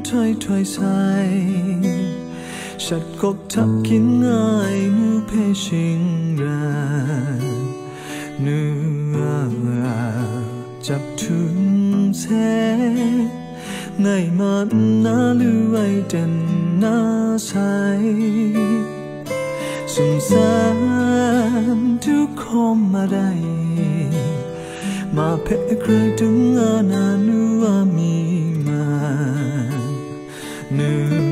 ถอยถอยใส่ฉัดกบทับกินง่ายนูเพชิงรันนูจับทุนเสไงมันน่าลือไว้เดินน่าใสสงสารทุกคนมาได้มาเพะใครถึงอานานูอามีมานู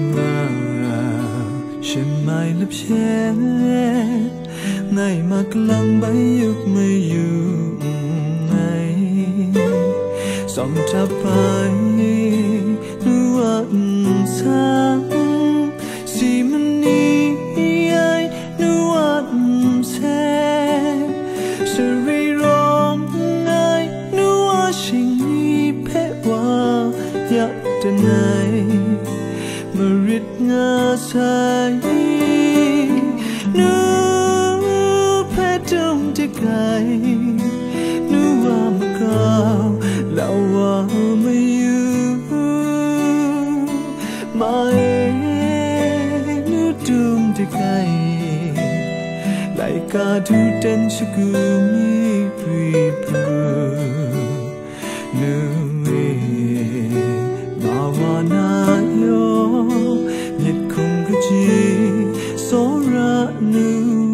ฉันไม่ลับเช่ไงมากลังใบยุกไม่อยู่ไงสมทับไปนูอาสังสีมันนี้ไอนูอาเซสรีร้องไงนูอาชิงนี้เพะว่าอยากจะไหนมาริดงาใสนูเพะจงจะไกลนูว่ามาเก่าแล้วว่าไม่อยู่มานูดุมจะไกลไลกาดูเต้นชะกูมีปรีบนูมาว่านาโยมิดคงกะจีโซระนู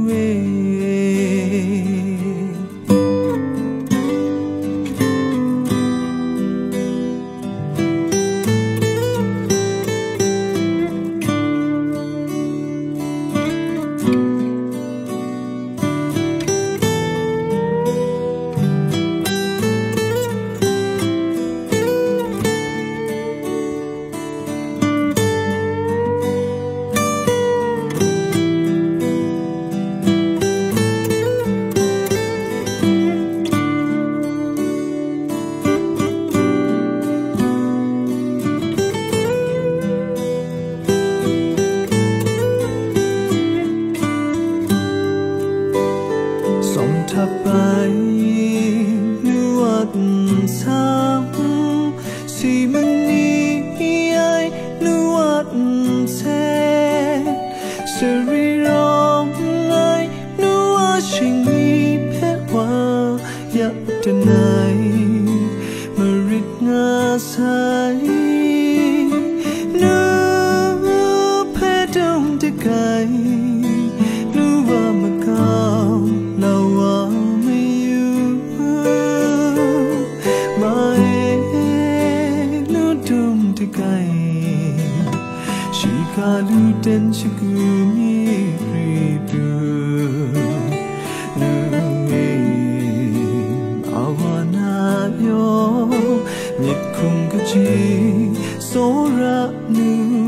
ทับไปนูอัดซ้ำสีมันนี้ไอนูอัดเซสรีร้องไงนูอาชิงนี้เพะว่าอยากจะไหนมาริดงาใสนูเพะดงจะไกลนูว่ามาเก่าเราว่าไม่อยู่มานูดุมจะไกลชิคาลูเต้นชิกูมีปรีบูนูอาวานาโยมิดคงกะจีโซระนู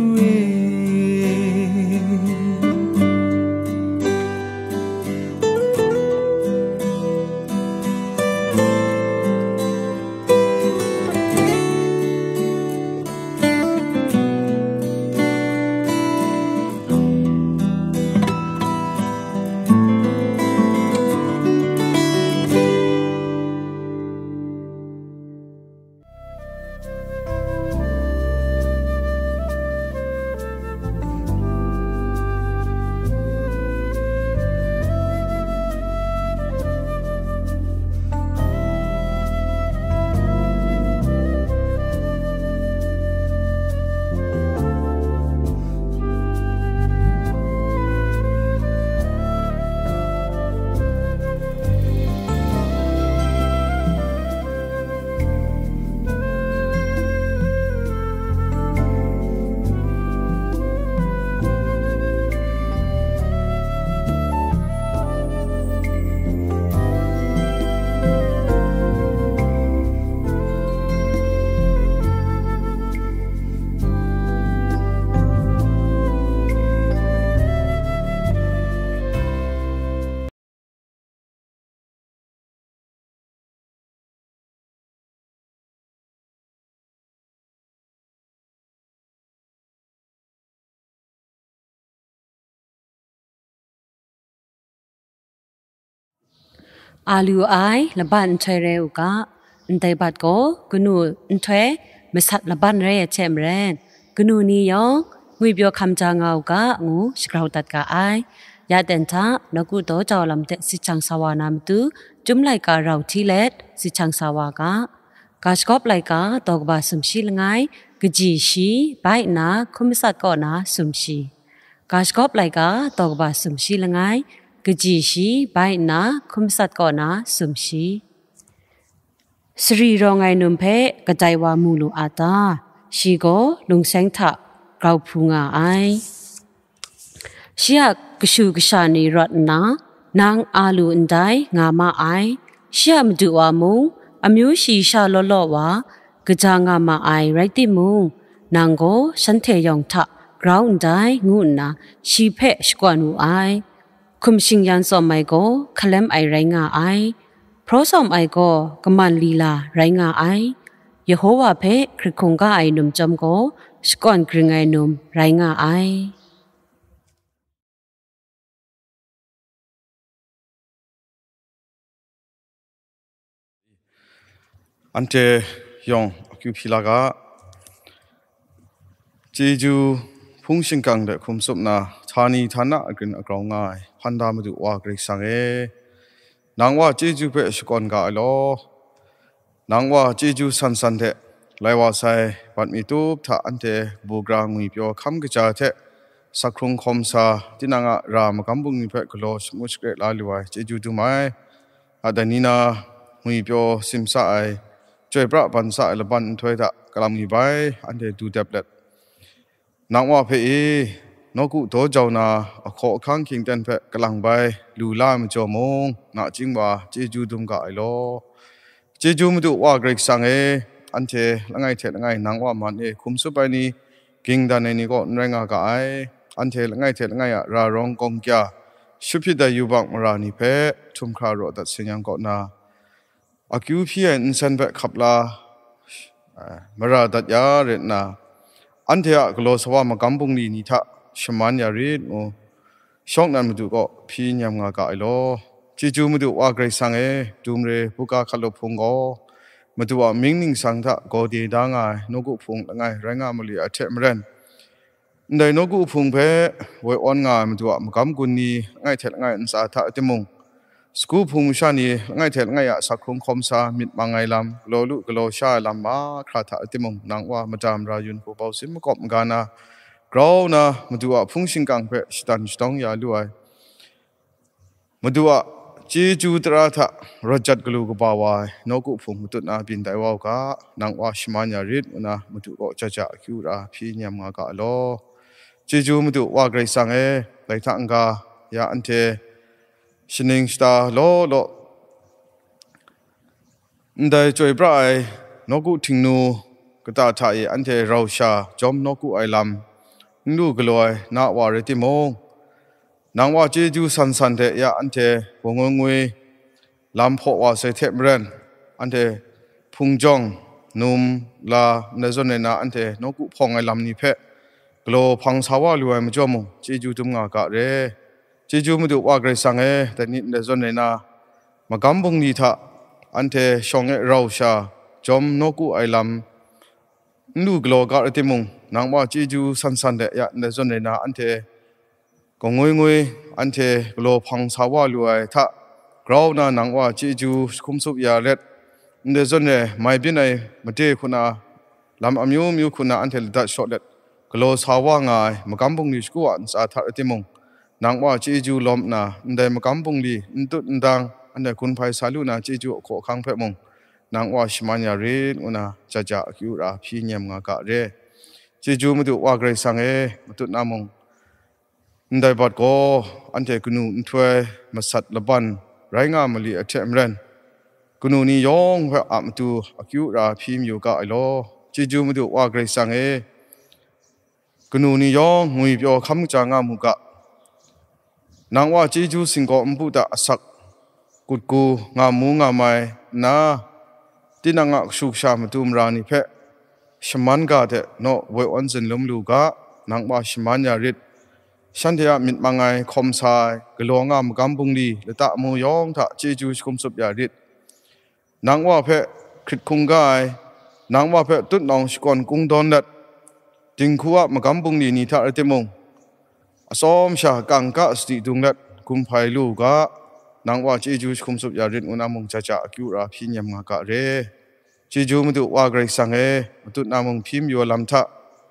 อาลูไอละบันเชเรอุกะอันไตบัดโกกนูอันเทมสัดละบันเรเชมเรนกนูนียองงุยเปียวคำจางเอากะงูสกราวตัดกะไอยาเดนทานกูโตจอลำเตสิจังสวานามตุจุมไลกะเราที่เล็ดสิจังสวากะกาสกอบไลกะตอกบาสมชีลงไงกจีชีไปนาคุมสัตก่อนาสมชีกาสกอบไลกะตอกบาสมชีลงไงกจีชีไปนาคุมสัตก่อนาสมชีสรีรองไงนุมเพกระจายวามูลูอาตาชีโกลุงแสงทะกราวพูงาไอชียกชูกชานีรัตนานางอาลูอันไดงามาไอชียมดูวามุอมิวชีชาลอลอวากระจางามาไอไรติมุนางโกฉันเทยองทะกราวอันไดงูนาชีเพชกวานูไอคุมชิงยันสอมไอโกคลมไอไรงาไอเพราะสอมไอโกกมันลีลาไรงาไอเยโฮวาเพคริคงกาไอนุมจำโกสกอนกรึงไอนุมไรงาไออันเจยองคิวพิลากาเจจูพุ่งชิงกังเดคุมสุบนาธานีธานะกรินอกรองง่ายพันดามาดูว่ากริสังนางว่าเจจูเปสกอนกาไอโลนางว่าเจจูสันสันเทไลว่าไซปัดมีตูบถ้าอันเทบูกรางมีเปียวคำกระจาเทสักครุงคมซาที่นางรามกำบุงมีเพกโลสมุสเกลาลิวายเจจูดูไหมอาดานีนามีเปียวซิมซาไอช่วยพระบันสายละบันถอยตะกลามีใบอันเดดูเด็บเล็ดนางว่าเพอนกุโตเจ้านาขอข้างคิงเต็นเพกลังใบลูลามจอมงนาจิงว่าเจจูดุมกะไอโลเจจูมาดูว่าเกรกสังอันเทละไงเทละไงนางว่ามันคุมสุไปนี้กิงดานนี้ก็แรงกะไออันเทละไงเทละไงอะรารองกงแก่ชุพิดายุบังมรานิเพทุมครารอดัดเสียงก็นาอากิวพี่อินสันเบขับลามราดัดยาเรนนาอันเทียกโลสวามากำบุงลีนิทะชมันยารีโอช่องนั้นมาดูก็พี่ยามงากาไอโลจีจูมาดูว่าเกรซังดูมเรปุกาขลบพงก็มาดูว่ามิงนิงสังทะก็ดีดังไงนกุพงละไงแรงงามลีอาเทมเรนในนกุพงเพไว้อ่อนงามาดูว่ามากำกุนีไงเทละไงอินสาทะเตมงสกูพุงชานีไงเทลไงอะสักครุงคมซามิดมังไงลำโลลุกโลชาลำมาคราถาติมงนางว่ามาจามรายุนผู้เบาสิมกบกานะกราวนะมาดูว่าพุงชิงกังเพสตันสตองยาลุไอมาดูว่าจีจูตราทะรจัดกลูกบ่าวายนกุพุงมุตุนาบินไดวาวกานางว่าชิมานยาริดนะมาดูก็จะจะคิวราพี่ยามงากาโลจีจูมาดูว่าเกรซังไลทังกายาอันเทชินิงสตาโลได้ช่วยพระไอนกุทิงนูกตาไทยอันเทเราชาจอมนกุไอลำนูกลอยนาวาริติมงนางว่าเจจูสันสันเทยาอันเทวงงวยลำพอว่าเสเทมเรนอันเทพุงจงนุมลาในส่วนในนาอันเทนกุพองไอลำนี้เพะกลอพังสาวาลวยมจอมงเจจูตุมงากะเรเจจูมาดูว่าเกรซังแต่นี่ในส่วนในนามากำบุงนีทะอันเทชงเราชาจอมนกุไอลำนูกลอกาติมุงนางว่าเจจูสันสันเดยในส่วนในนาอันเทกงงวยอันเทกลอพังสาวาลวยทะกราวนานางว่าเจจูคุมสุบยาเล็ดในส่วนในไม่บินในมาเตคุณาลำอมิวมิวคุณาอันเทลดัดช็อตเล็ดกลอสาวางายมากำบุงนีสกุอันสาธารติมุงนางว่าเจจูลมนาได้มากำบุงลีนตุนดังอันเดคุณไพศาลุนาเจจูขอขังเพ่มงนางว่าชิมันยารีอุนาจะจะคิวราพี่เนียมงากะเรเจจูมาดูว่าเกรซังมาตุนามงได้บัดก็อันเทกุนูถวยมาสัตละบันไรงามลีอัเทมเรนกุนูนิยองเพื่ออามาดูคิวราพี่มิวกะไอโลเจจูมาดูว่าเกรซังกุนูนิยองงุยเปียวคำจางามุกะนางว่าเจจูสิงก็มบุตะสักกุดกูงามูงาไมนาที่นางสุขชามตุมรานิเพะชมันกาเถโนเวออนเซนลมลูกะนางว่าชมันยาริดฉันเทียมิดมังไงคมสายกลองามกำบุงดีและตะมูยองทะเจจูคุมสุบยาริดนางว่าเพะคริตคุงกายนางว่าเพะตุดนองสกอนกุงดอนเด็ดติงขัวมากำปุงดีนิทาเตมงซ้อมชากังกะสติดุงเล็ดกุมไพลูกะนางว่าเจจูคุมสุบยารินอุณามงจะจะคิวราพิญญมากะเรเจจูมาดูว่าเกรสังเอมาดูนามงพิมอยู่ลำทะ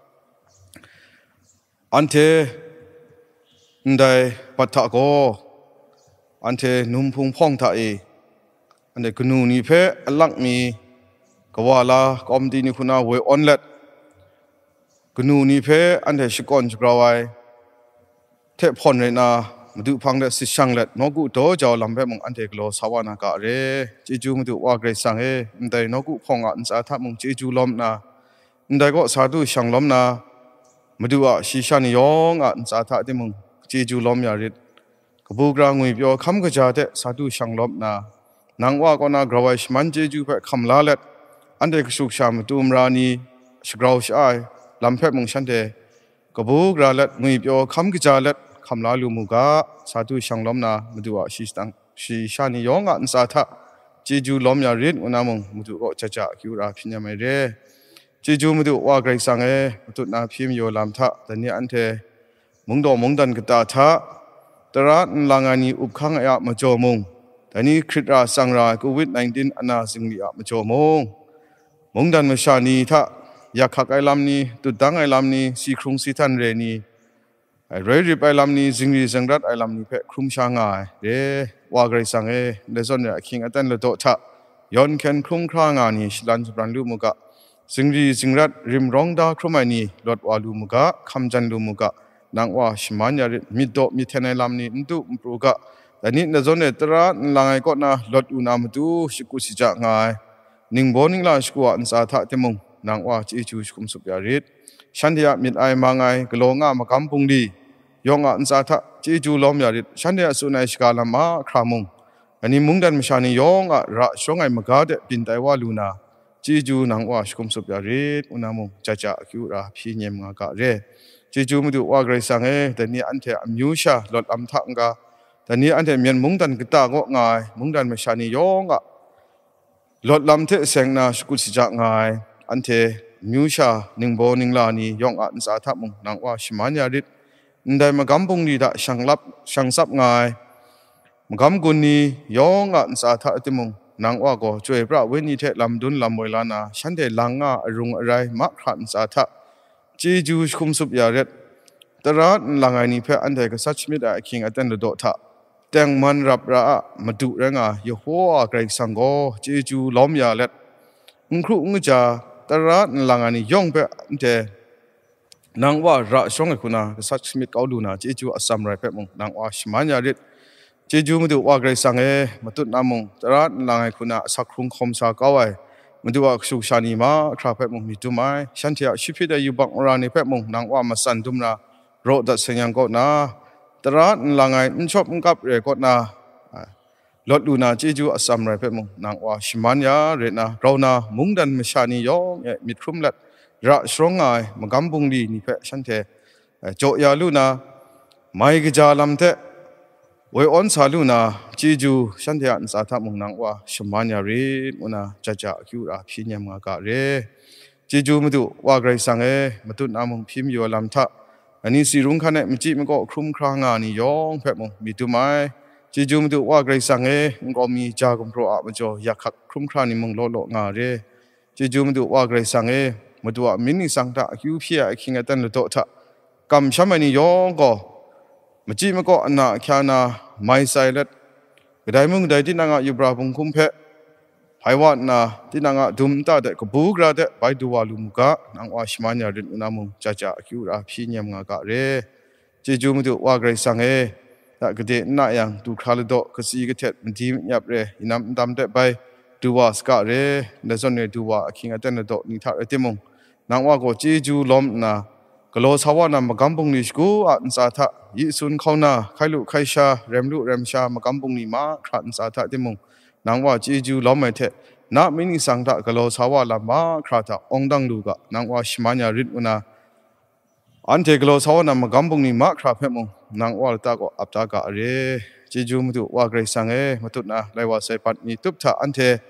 อันเทนได้ปัตตะโกอันเทนุ่มพุงพองทะเออันเดกนูนีเพอลักมีกว่าลากอมดีนี่คุณอาเวออนเล็ดกนูนีเพอันเดชิกอนจกราวายเทพพรเลยนะมาดูพังเดสิช่างเล็ดนกุโตเจ้าลำเพ็มงอันเทกโลสาวานากะเรเจจูมาดูว่าเกรสังเออันเดนกุพองอันสาทับมงเจจูล้อมนะอันเดก็สาธุช่างล้อมนะมาดูว่าชิชานิยองอันสาทับที่มงเจจูล้อมยาริดกบูกรางวยเปียวคำกระจาเตสาธุช่างล้อมนะนางว่าก็นากราวายชมันเจจูเพ่คำลาเล็ดอันเดกสุกชามตุมรานีสกราวชายลำเพ็มงฉันเดกบูกราเล็ดงวยเปียวคำกระจาเล็ดคำลาลูมุกะสาธุช่างล้อมนะมาดูว่าชิชานิยองอันสาทับเจจูล้อมยาริดอุณามงมาดูก็จะคิวราพิญญาไม่เร่เจจูมาดูว่าไกรสังเอมาดูนาพิมโยลำทะแต่เนี่ยอันเทมุงดอมุงดันกตาทะตระลางานีอุบขังอามาโจมุงแต่นี้คริสราสังราโควิด-19อนาสิงลีอามาโจมุงดันมาชานีทะอยากขักไอลำนี้ตุดดังไอลำนี้สีครุงสีทันเรนีเรื่อยๆไปลำนี้สิงลีสังรัดไอลำนี้เพะครุมช่างายเด้ว่าไกรสังเอเดซอนเนี่ยคิงอัตันเลโตทะย้อนแขนครุมครางานีชิลันสปรันลูมุกะสิงรีสิงรัดริมร้องดาครมานีลดวาลูมุกะคำจันลูมุกะนางว่าชมันยาริมิดโตมิเทนไอลำนี้นตุมปรุกะแต่นี่ในโซนเนตระลางไอก็นะลดอุณามตุชิกุสิจักงายนิ่งบอนิ่งลาสกัวอันสาธาเตมุงนางว่าจีจูชุมสุบยาริดฉันเดียมิดไอมาไงกลงามากำปุงดียองอันสาธาจีจูล้อมยาริดฉันเดียสุนัยสกาลามาครามุงอันนี้มุงดันมชานียองอ่ะระชงไอมากาเดปินไตวาลูนาจีจูนางว่าชุมสุบยาริดอุณามงจะคิวราพิญญมากะเรจีจูมาดูว่าไกรสังเอแต่นี่อันเทอมิวชาลดอัมทังกาแต่นี้อันเทมีนมุงดันกตาก็ง่ายมุงดันมชานียองอ่ะลดลำเทเสงนาสกุลสิจักง่ายอันเทมิวชาหนึ่งโบหนึ่งลานียองอันสาทับมุงนางว่าชิมันยาริดได้มากำปุงดีดะช่างลับช่างซับง่ายมากำกุนียองอันสาทับติมุงนางว่าก็ช่วยพระเวนิเทลำดุนลำมวยลานาฉันเดลังงารุงอะไรมักขันสาทับจีจูคุมสุบยาริดตระลังไงนี่เพื่ออันเดก็สัจมิดะคิงอัตันเลโดทะแตงมันรับระมาดูเรื่องยโฮอาไกรสังโกเจจูล้อมยาเล็ดครูงจ่าตระลังอันนี้ย่องไปอันเดนางว่าระช่องไอคุณาสักมิดเขาดูนะเจจูอัสสัมไรเพ่มงนางว่าชิมันยาริดเจจูมาดูว่าไกรสังมาตุนามงตระลังไอคุณาสักครุงคมสาเก้าไอมาดูว่าสุชานีมาคราเพ่มงมีตุไมฉันเทียชิพิดาอยู่บังรานีเพ่มงนางว่ามาสันตุมนาโรดัสยังก็นะตระลังไงมันชอบมันกับเรก็นะลดดูนะเจจูอัสสัมไรเพ่มงนางว่าชิมันยาเรนะเรานะมุงดันมชานียองมิดครุมเล็ดระสรงไงมากำปุงดีนี่เพ่ฉันเทโจยาลูนะไม่กจาลำเทไว้อ่อนสาลูนะเจจูฉันเทอันสาทับมุงนางว่าชิมันยาเรมุนะจะคิวราพิญญมากะเรเจจูมาดูว่าไกรสังมาตุนอามุงพิมอยู่ลำทะอันนี้สิรุงขันมันจีมันก็ครุมครางานี่ยองเพ่มงมีตัวไม้เจจูมาดูว่าไกรสังมันก็มีจากุมโปรอาบจ่ออยากขัดครุมครานี่มึงโลงาเรเจจูมาดูว่าไกรสังมาดูว่ามินิสังตะคิวเพียคิงตันเลโตทะกำช้ำอันนี้ยองก็มันจีมันก็อันน่ะแค่น่ะไม่ใส่เล็ดก็ได้มึงได้ที่นางอยู่บราบุงคุมเพะไพวันน่ะที่นางดุมตาเด็กก็บูกระเด็กไปดูว่าลุมกะนางว่าชิมันยารินอุณามุงจะคิวราพิญญมากะเรเจจูมาดูว่าไกรสังแต่ก็เด็กน่ะยังดูคาลโดก็สีก็เท็ดมันทีมยับเรอินำดำเด็กไปดูว่าสกัดเรในส่วนนี้ดูว่าคิงอัตันเลโตนิทาเอติมงนางว่าก็เจจูล้มนะก็โลสาวานามากำปุงนิสกูอันสาธะยิสุนเขานาใครลุใครชาเรมลุเรมชามากำปุงนิมาขันสาธะติมงนางว่าเจจูล้มไม่เทนามินิสังตะกโลสาวาลามาคราตะองดังลูกะนางว่าชิมันยาริดอุนาอันเทกโลสาวานามากำปุงนิมาคราเพ่มงนางว่าตาก็อับตากะเรเจจูมาดูว่าไกรสังมาตุนะไลว่าเซปัดมีตุบทะอันเท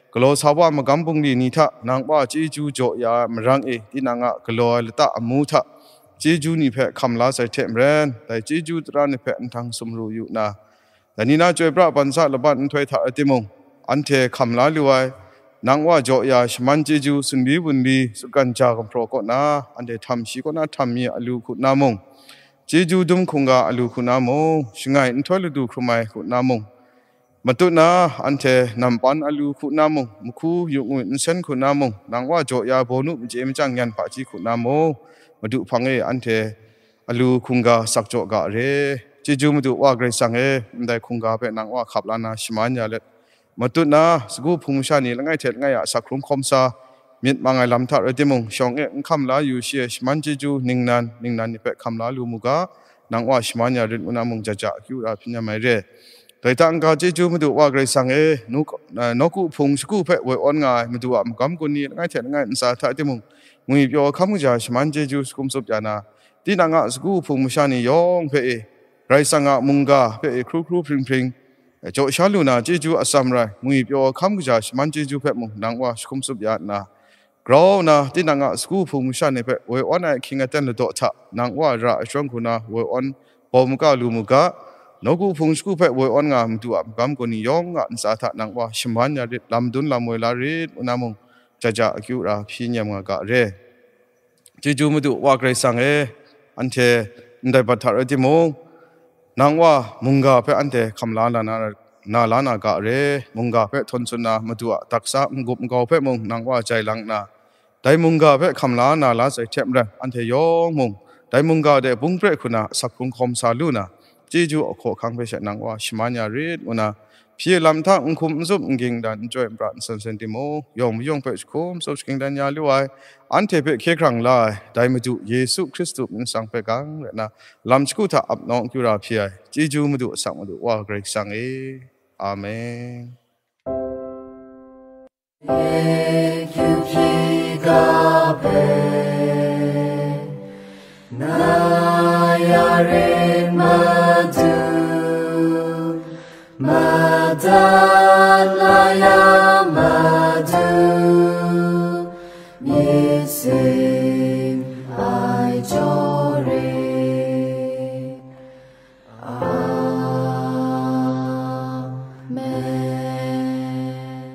กลัวสาวมากำปุงดีนี่ท่านางว่าเจจูจ่อยามรังที่นางกลัวละตาอมูท่าเจจูนี่เพ่คำลาใส่เทมเรนแต่เจจูตรานี่เพ่อันทางสมรู้อยู่นะแต่นี่น่าช่วยพระปัญษาละบันถอยท่าอติมงอันเทคำลาลุยนางว่าจ่อยาชมันเจจูสุนบีบุนบีสุกันจากัมโปรก็นะอันเททำชีก็น่าทำมีอลูขุนามงเจจูดุมคงกาอลูขุนามงช่างไงอันถอยฤดูครุไมขุนามงมาตุนะอันเทนำปันอลูขุนามงมุคูยุงอินเซนขุนามงนางว่าจ่อยาโบนุเจมจังยันปะจีขุนามงมาดูพังอันเทอลูคุงกาสักโจกะเรเจจูมาดูว่าเกรซังได้คุงกาเป็นนางว่าขับลานาชิมันยาเล็ดมาตุนะสกูพุงชานีละไงเถิดไงสักครุมคมซามิดมังไงลำทัดเรติมงชองคำลาอยู่เชียชิมันเจจูนิ่งนันนี่เป็ดคำลาลูมุกานางว่าชิมันยาเล็ดอุณามงจะคิวอาพิญญาไม่เร่แต่ตั้งกาเจจูมาดูว่าเกรซังนกูพุงสกูเป็ดไว้อ่อนไงมาดูว่ากำกุนีละไงเถิดไงอินสาทัดติมงมุยเปียวคำกุจาชิมันเจจูสกุมสุบยานาที่นางสกูพุงมุชานียองเพ่ไรสังมุงกาเพ่ครูพริงพริงโจชาลูนาเจจูอัสสัมไรมุยเปียวคำกุจาชิมันเจจูเพ่มุงนางว่าสกุมสุบยานากราวนาที่นางสกูพุงมุชานีเพ่เวออนไอคิงเอเตนเลโตทะนางว่าระช่วงคุณาเวออนปอมุกาลูมุกานกูพุงสกูเพ่เวออนงามตัวกำกุนียองอันสาทะนางว่าชิมันยาริดลำดุนลำเวลาริดอุณามงจะคิวราพิญญามกะเรเจจูมาดูว่าเกรซังอันเทได้บัตรที่มงนางว่ามุงกาเพ่อันเทคำลานาลานากะเรมุงกาเพ่ทนสุนามาดูตักษะงุบงาเพ่มงนางว่าใจลังนาได้มุงกาเพ่คำลานาลาใส่เทมเรอันเทยองมงได้มุงกาเดบุงเปรคุณาสักคุงคมซาลูนาเจจูอโคคังเพ่เชนางว่าชิมันยาริดอุนาพี่ลำทางคุมซุบกิงดันจอยปราณสันเซนติโมยองเปิดคุมซุบกิงดันยาลิวายอันเทเปเคครั้งลายได้มาดูเยซูคริสต์มิสังเปกังเลยนะลำสกุตาอับน้องกิราพี่ไอจีจูมาดูสังมาดูว่าเกรกสังอาเมนเอคิวพีกาเปนายาเรมาดูMadalaya Madhu Missing I Jore Amen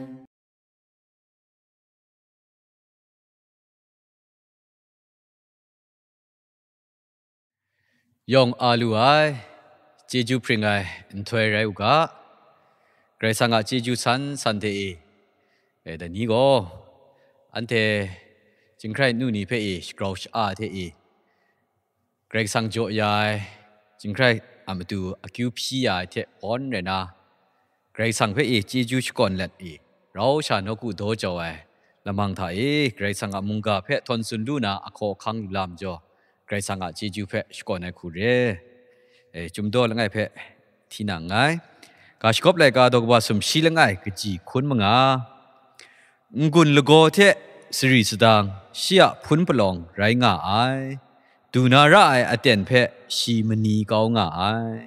Yong Aluai Jeju Pringai Ntoi Rai Uga Gray Sanga Jeju San Te Da Ni Go Ante Jingkrai Nuni Pe Scrouch A Te Gray Sang Jo Yai Jingkrai Amatu Akyu Pi Yai Te On Rena Gray Sang Pe Jeju Chkon Let Rao Sha No Ku Do Jo Ai Lamang Tha Gray Sanga Munga Pe Ton Sun Luna Akho Khang Lam Jo Gray Sanga Jeju Pe Chkon Ai Ku Re Chum Do La Ngai Pe Thi Na Ngaiกาชกบเลยกาดอกว่าสมชีละไงกจีคุณมังอากุนละโกเทสรีสดางเชียพุนปลองไรงาไอดูนาระไออเตนเพชีมณีเกางาไอ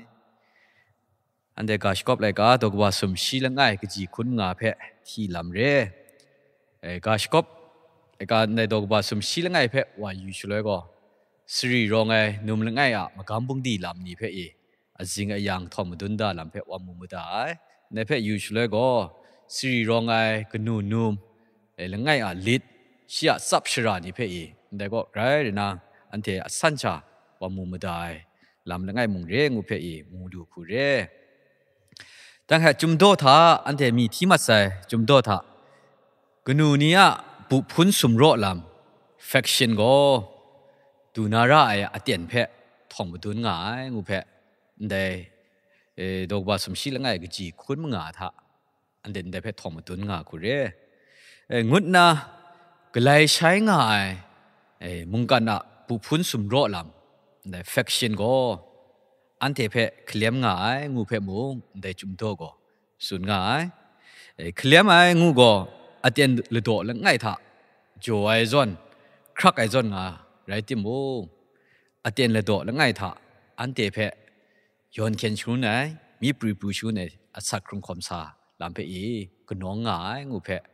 อันเดกาชกบเลยกาดอกว่าสมชีละไงกจีคุณงาเพที่ลำเรกาชกบเลยกาในดอกว่าสมชีละไงเพว่าอยู่ช่วยก็สรีรองไงนุ่มละไงอะมากำบุงดีลำนี้เพอาจิงยังทอมดุนดาลำเพว่ามุมดาในเพยูชเลก็สิริรองไงกนูนุมละไงลิดเชียซับชรานิเพแต่ก็ไรนะอันเทอสันชาว่ามุมดาลำละไงมุงเร่งูเพมูดูคูเร่ตั้งแต่จุมโดธาอันเทมีที่มาใส่จุมโดธากนูนี้บุพุนสมรสลำเฟคชั่นก็ดูนาราไออเตียนเพทอมดุนง่ายงูเพได้ดอกบาสมชีละไงก็จีคุณมึงอาท่าอันเด่นได้เพชรทอมตุนงาคุเร่งุดนะก็เลยใช้ง่ายมุงกันอะผู้พุนสมรสลำได้เฟคชั่นก็อันเทเพเคลียมง่ายงูเพมุงได้จุ่มโตก็สุดง่ายเคลียมไอ้งูก็อันเด่นเลยโดละไงท่าโจไอจอนครักไอจอนง่ายไรติมุงอันเด่นเลยโดละไงท่าอันเทเพย้อนเขียนชูนไหนมีปรีชูนไหนอัศกรุงคมซาลำเพก็น้องง่ายงูเพ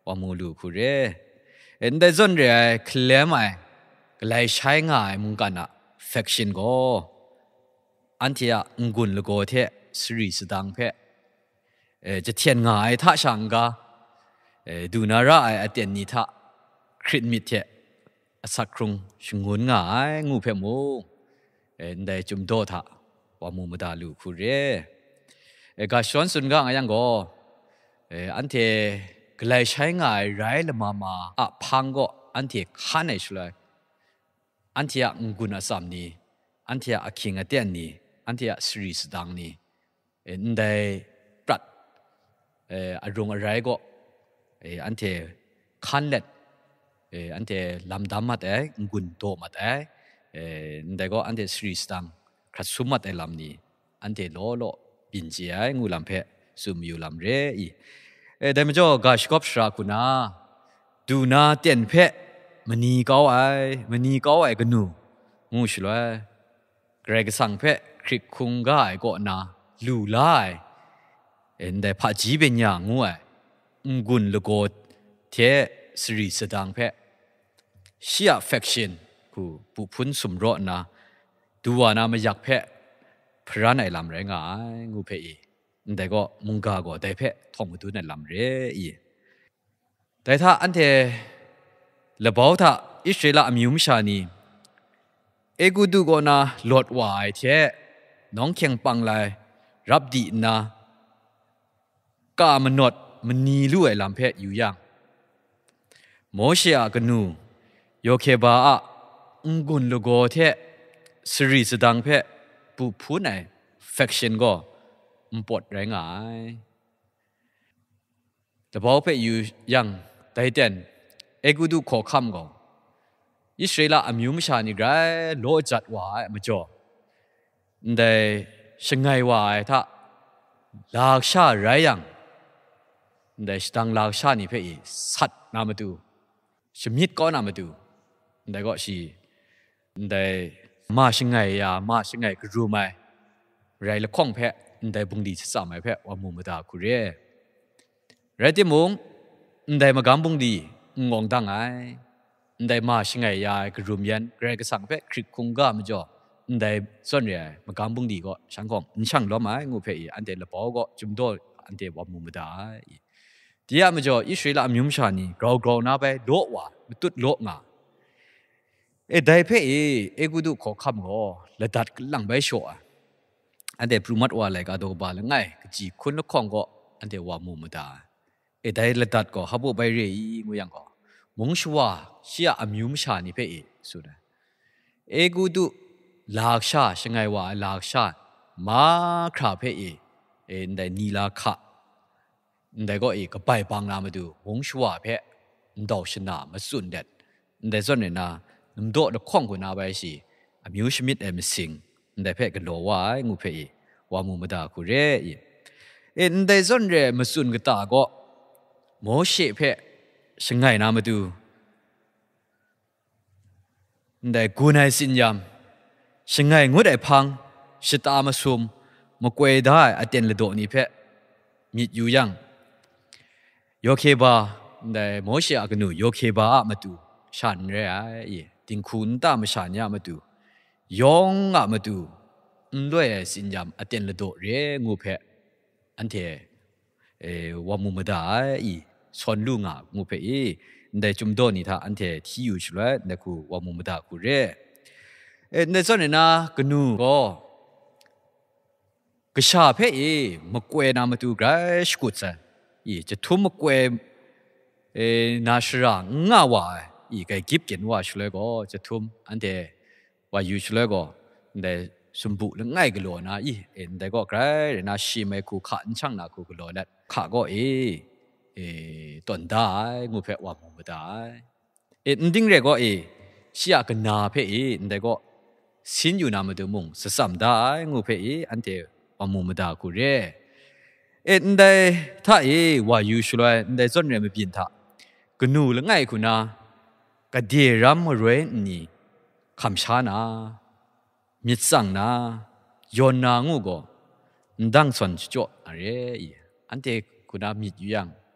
ว่ามูลูคูเรเอ็นได้จนเรียเคลมไอก็เลยใช้ง่ายมุงกันอะเฟคชั่นก็อันที่อะงุนลูกเทสรีสดังเพจะเทียนง่ายท่าช่างกาดูนาระไอเตียนนี้ท่าคริตมิเทสักครุงชงุนง่ายงูเพมูได้จุ่มโดท่าว่ามูมาดาลูคูเรก็ชวนสุนก็ยังก็อันที่ก็เลยใช้ง่ายไรละมาอะพังก็อันที่ขันไอช่วยอันที่อะงุนอาสามนี้อันที่อะคิงอาเตียนนี้อันที่อะสรีสดังนี้ได้ปรัดอารมณ์อะไรก็อันที่ขันเล็ดอันที่ลำดำมาแต่งุนโตมาแต่ได้ก็อันที่สรีสดังขัดสุมาแต่ลำนี้อันที่โลบินเจียงูลำเพสุมอยู่ลำเรอีได้มาจ่อกาชกบชราคุณาดูนาเตียนเพมันนี่ก้าวไอ้กันนูงูชลวยเกรกสังเพคริกคุงก้าไอ้ก็นาลูไลได้พัดจีเป็นอย่างงูไอ้งุนลูกเทสรีสดังเพเชียเฟคชั่นกูผู้พ้นสมรสนะดูว่านาไม่อยากเพพระในลำแรงง่ายงูเพอีแต่ก็มุงกาก็ได้เพท่องมาดูในลำเรอีแต่ถ้าอันเทละบ่าวถ้าอิสราเอลมีมุชานีกูดูก็นะหลอดวายเทน้องเคียงปังเลยรับดีนะกามันนดมันนีลู่ไอ้ลำเพอยู่ยังโมเชียกันนูโยเคบาอะงุนลูกเทสรีสดังเพผู้พูดไหนเฟคชั่นก็ปวดแรงง่ายแต่พอไปอยู่ยังแต่เด่นกูดูขอคำก็อิสราเอลมีมุชานี่ไงโลจัดว่าไม่จ่อแต่ช่างไงว่าถ้าลากชาไรยังแต่สตังลากชานี่เพื่อสัตว์นามาดูชมิดก็นามาดูแต่ก็สิแต่มาช่างไงมาช่างไงก็รู้ไหมไรละข้องแพะได้บุงดีสามไอแพะว่ามุมตาคุเร่ไรที่มุงได้มากำบุงดีงงดังไอได้มาช่างไงยายกรุมยันไรก็สั่งแพะคลิกคงก้ามจ่อได้ส่วนใหญ่มากำบุงดีก็ช่างของช่างล้อไม้งูเพะอันเดละปอก็จุ่มโดอันเดว่ามุมตาที่อามาจ่ออิสราเอลมีมุชานีกราวน่าไปโลว่ามันตุดโลงาได้เพะกูดูขอคำก็ละดัดหลังใบโชว์อันเดปรุมัดว่าอะไรก็ดูบาลง่ายจีคนละข้องก็อันเดว่ามุมตาได้ละดัดก็ฮับไปเรียงูยังก็มงชัวเชียอามิวมชานี่เพสุดกูดูลากชาช่างไงว่าลากชามาคราเพได้นีลาขะได้ก็ก็ไปปังนามาดูมงชัวเพดาวชนะมาสุนเด็ดได้ส่วนเนี่ยนะน้ำโดดข้องกูนาไปสิอามิวชมิดมสิงได้เพกันโลว่างูเพว่ามุมดาคุเรได้ส่วนเรมาสุนกตาก็โมเชเพช่างไงนามาดูได้กูนายสินยามช่างไงงูได้พังชิตามาซุมมากวยได้อเตียนละโดนี่เพมีอยู่ยังโยเคบาได้โมเชอกันนูโยเคบามาดูฉันเรไอติงคุณตามาฉันยามาดูยองมาดูด้วยสินยามอเตียนละโดเรงูเพอันเทว่ามุมดาชนลุงงูเพได้จุ่มโดนี่ท่าอันเทที่อยู่ช่วยได้คูว่ามุมดาคูเรในส่วนนี้นะกันนูก็กษาเพมากวยนามาดูไกรสกุศลจะทุ่มมากวยนาชรางง่าวก็กิบเกินว่าช่วยก็จะทุ่มอันเทว่าอยู่ช่วยก็ได้สมบูรณ์ง่ายก็โลนะได้ก็ไกรนาชิไม่คูขันช่างนาคูก็โลนั่นข้าก็ตอนได้งูเพว่ามุมได้ดิ้งเรก็เสียกันนาเพได้ก็สินอยู่นามาดูมุงสสัมได้งูเพอันเทว่ามุมได้กูเรได้ถ้าว่าอยู่ช่วยได้ส่วนเรื่องไม่เปลี่ยนท่าก็นู่ละง่ายคุณนะก็เดียรัมเรนนี่คำชานามิดสังนาโยนนางูก็ดังส่วนจ่ออะไรอันเทคุณามิดอยู่ยังไร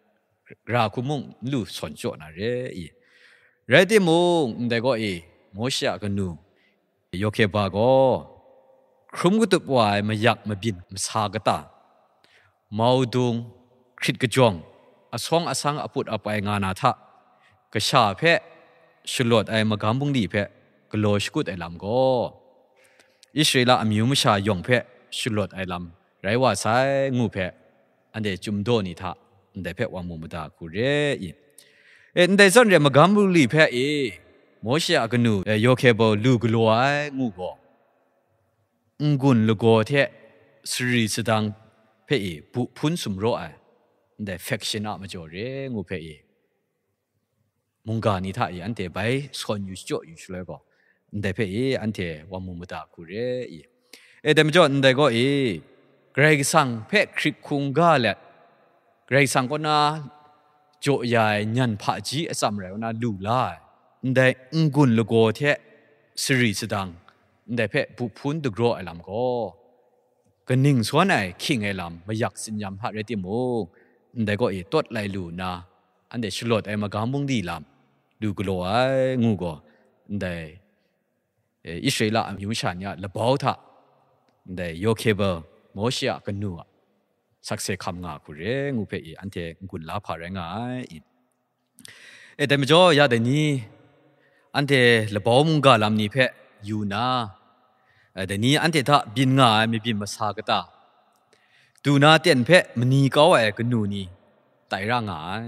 ราคุมุงลู่สอนโจนะเรอีเรติมุงแต่ก็โมเสียกันนูโยเคบาก็ครุมกุตุบวายมายักมาบินมาสากตามาดุงคริตกระจงอสองอสังอปุดอไปงานาทะกระชาเพะชลวดมากำบุงดีเพะกโลชกุดลำก็อิสราเอลอมิวมชายงเพะชลวดลำไรว่าใช้งูเพะอันเดจุมโดนิทะอันเดเพะว่ามุมดาคุเรอิอันเดซันเรมากำบุงดีเพะโมเสียกันนูโยเคบลูกลัวงูก็กุนลูกเทสรีสดังเพะบุพุนสุมโรแต่เฟคชั่นมาจ่อเรื่องงูเพะมุงกานิท่าอันเทไปสอนอยู่จ่ออยู่เลยก็แต่เพะอันเทว่ามุมตาคุเรแต่ไม่จ่อแต่ก็เกรกสังเพะคริกคุงกาเล็เกรกสังก็น่าจ่อใหญ่ยันผาจีสามแล้วน่าดูล่าแต่กุนลูกเทสรีสดังแต่เพะบุพุนดุกโรลำก็ก็นิ่งส่วนไหนคิงลำมาอยากสินยำพระเรติโมแต่ก็ตัวไหลลูนาอันเดชลดมากำบุงดีลำดูกลัวงูก็แต่อิสราเอลมิวชันเนี่ยละบ่าวท่าแต่โยเคเบอร์โมเสียกันนัวสักเสคำงาคุเรงูเพอันเทกุนลาพาแรงแต่ไม่จ่อยาเดนี้อันเทละบ่าวมุงกาลำนี้เพอยู่นะแต่นี้อันเทท่าบินง่ายไม่บินมาสากตาดูน่าเตียนเพะมันนี่ก็กันนูนี่ไต่ร่างง่าย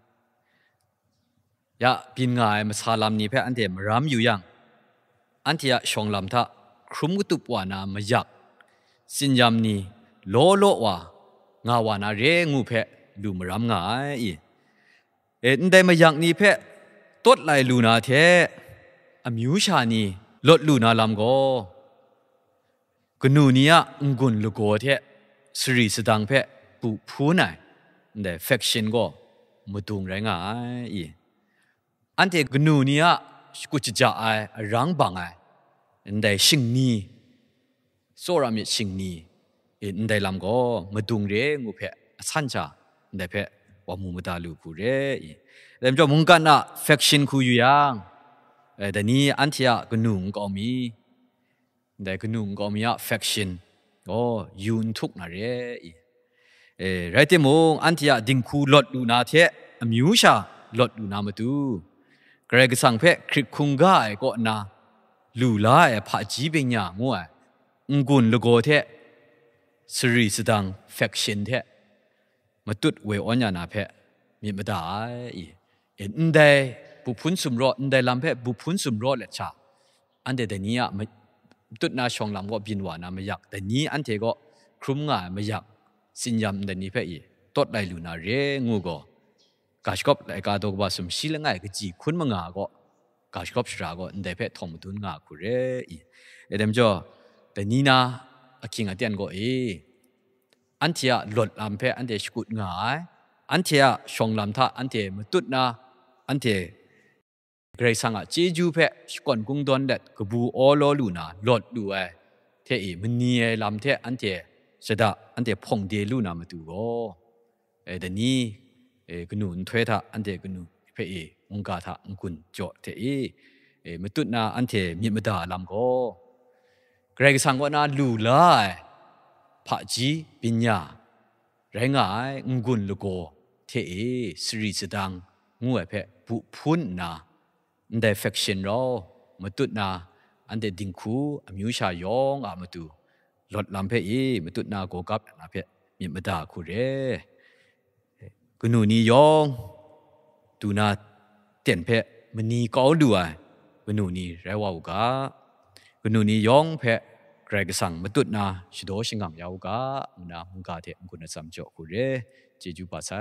ยะบินง่ายมาสาลำนี้เพะอันเทมรำอยู่ยังอันเทียชงลำท่าครุมกุตุปวานามายักสินยำนี่โลโลว่างาวานาเรงูเพะดูมรำง่ายแต่มายักนี่เพะตดไหลลูนาเทอมิวชานีลดลูนาลำก็กนูนี้กุนลูกโกเทสรีสดังเพะปุพูนายแต่เฟคชั่นก็มาตุงแรงอันเทกนูนี้กุจจะรังบังแต่ชิงนี้โซรามิชิงนี้แต่ลำก็มาตุงเรงงูเพะสันชาแต่เพะว่ามุมตาลูกูเรแต่จะมุงกันเฟคชั่นคุยยังแต่นี้อันเทียกนูก็มีแต่กนุ่งก็มีเฟคชั่นก็ยุนทุกนาเรไรที่มงอันที่ดิ่งคูลดดูนาเทอมิวชาลดดูนามาดูเกรกสังเพคริกคุงกายก็นาลูลาผาจีเป็นอย่างงัวกุนลูกโกเทสรีสดังเฟคชั่นเทมาตุดเวออนยานาเพมีมาได้ได้บุพุนสุมรอได้ลำเพบุพุนสุมรอเลชาอันเดนี้มาตุดนาชงลำก็บินวานามาอยากแต่นี้อันเทก็ครุมง่ายมาอยากสินยำแต่นี้เพะตดไหลลูนาเรงูก็กาชกบไหลกาตกว่าสมศิลง่ายก็จีคุณมังงาก็กาชกบสระก็แต่เพะทอมตุนง่าคุเรเดิมจ่อแต่นี้นะคิงอันเตียนก็อันเทียหลดลำเพะอันเทสกุดง่ายอันเทียชงลำท่าอันเทมาตุดนาอันเทเกรซังเจจูเพะสกอนกุงดอนเด็ดกบูออโลลูนาหลดดูเทมันนี่ลำเทอันเทเสดาอันเทพงเดลูนามาดูก็แต่นี้กนุนถอยท่าอันเทกนุเพะมุงกาท่ากุนจ่อเทมาตุดนาอันเทมีมาดาลำก็เกรซังก็น่าลูลายพระจีปิญญาแรงง่ายกุนลูกโกเทสรีสดังงัวเพะบุพุนนาแต่เฟคชั่นเรามาตุดนาอันเดดิ่งคูอมิวชายองมาตุลดลำเพะมาตุดนาโกกับนาเพะมีมาดาคูเรกนูนียองตูนาเตียนเพะมันนีก็ดูกนูนีเรวาวกากนูนียองเพะเกรกสังมาตุดนาชิโดชิงกัมยาวกานามุงกาเทมุกุนสัมโจคูเรเจจูปัสไซ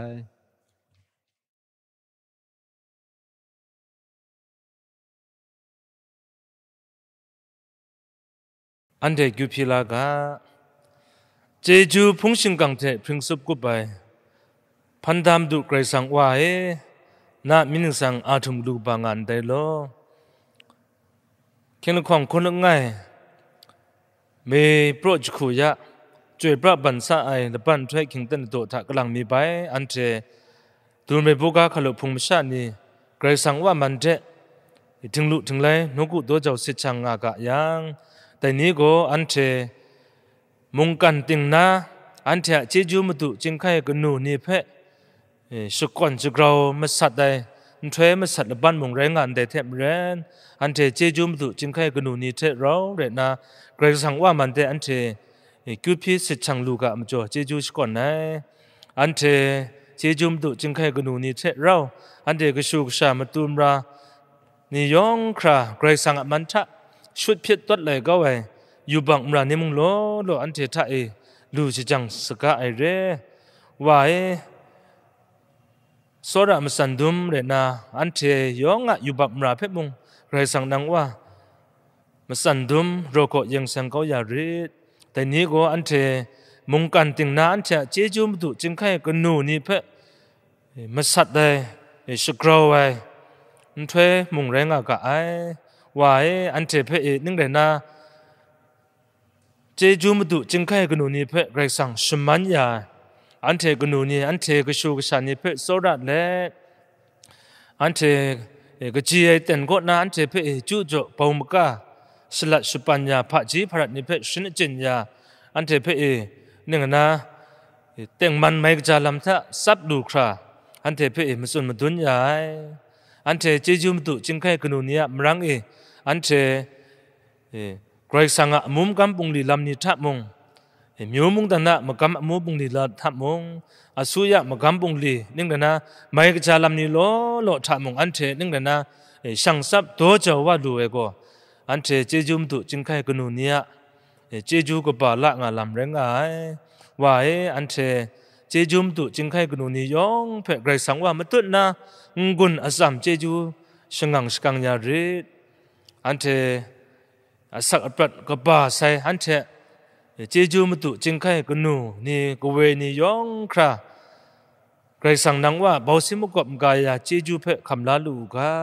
อันเดกุพิลากาเจจูพงชิงกังเทพริงสุบกุบไปพันดามดุไกรสังว่านามินสังอาทุมลูบางานได้โลเขียนของคนง่ายเมโปรจคุยะจวยพระบันซาไอและบันทวยคิงตันโตทักกำลังมีไปอันเจตูนเมบุกาขลุพุงมชานีไกรสังว่ามันเจถึงลุถึงไรนกุตัวเจ้าสิชังอากะยังแต่นี้ก็อันเทมุงกันติงนาอันเทเจจูมตุจิงไข่กนูนี่เพสุกอนสุกเรามาสัตได้ทวยมาสัตบ้านมุงแรงงานได้แทบเรนอันเทเจจูมตุจิงไข่กนูนี่เทเราเรนาไกรสังว่ามันเทอันเทกุพิสิชังลูกะมจ่อเจจูสก่อนนะอันเทเจจูมตุจิงไข่กนูนี่เทเราอันเทก็ชูกชามาตูมรานิยองคราไกรสังมันทะชุดเพียรตัดเลยก็ไว้อยู่บังมรานิมุงโลอันเทท่าลูจิจังสกาไอเร่ว่าสระมสันดุมเรนาอันเทยองอยู่บังมราเพมุงไกรสังดังว่ามสันดุมโรโกยังสังเขาอย่ารีดแต่นี้ก็อันเทมุงกันติงนาอันเทเจจูมตุจิงไข่กนูนี่เพมาสัตได้สกราวไว้ทวยมุงแรงอากาไอว่าอันเทเพนึงเรนาเจจูมตุจิงไข่กนูนี่เพไกรสังสมันยาอันเทกนูนี่อันเทกชูกชานี่เพโซรัดเล่อันเทกจีไอเต็นก็นาอันเทเพจูจ่อปาวมกาสลัดสุปัญญาพระจีพระนิเพชนจินยาอันเทเพนึงนะเต็งมันไม่กจาลำทะซับดูคราอันเทเพมสุนมดุนยาอันเทเจจูมตุจิงไข่กนูนี่มรังอันเทไกรสังะมุมกำปุงลีลำนิทับมงมิวมุงตันนะมกำมุมปุงลีลำทับมงอสุยะมกำปุงลีนึงนะไม่กจาลำนิโลทับมงอันเทนึงนะช่างซับโตเจ้าว่าดูก็อันเทเจจูมตุจิงไข่กนูนี่เจจูก็บาละงาลำแรงไงว่าอันเทเจจูมตุจิงไข่กนูนี่ยองเพ่ไกรสังว่ามาตุนะงุนอสัมเจจูชงังสกังยารีอันเทสักอัปรัดก็บาใส่อันเทเจจูมตุจิงไข่กนูนี่กเวนี่ยองคราไกรสังนังว่าเบาสิมุกบกายาเจจูเพ่คำลาลูกา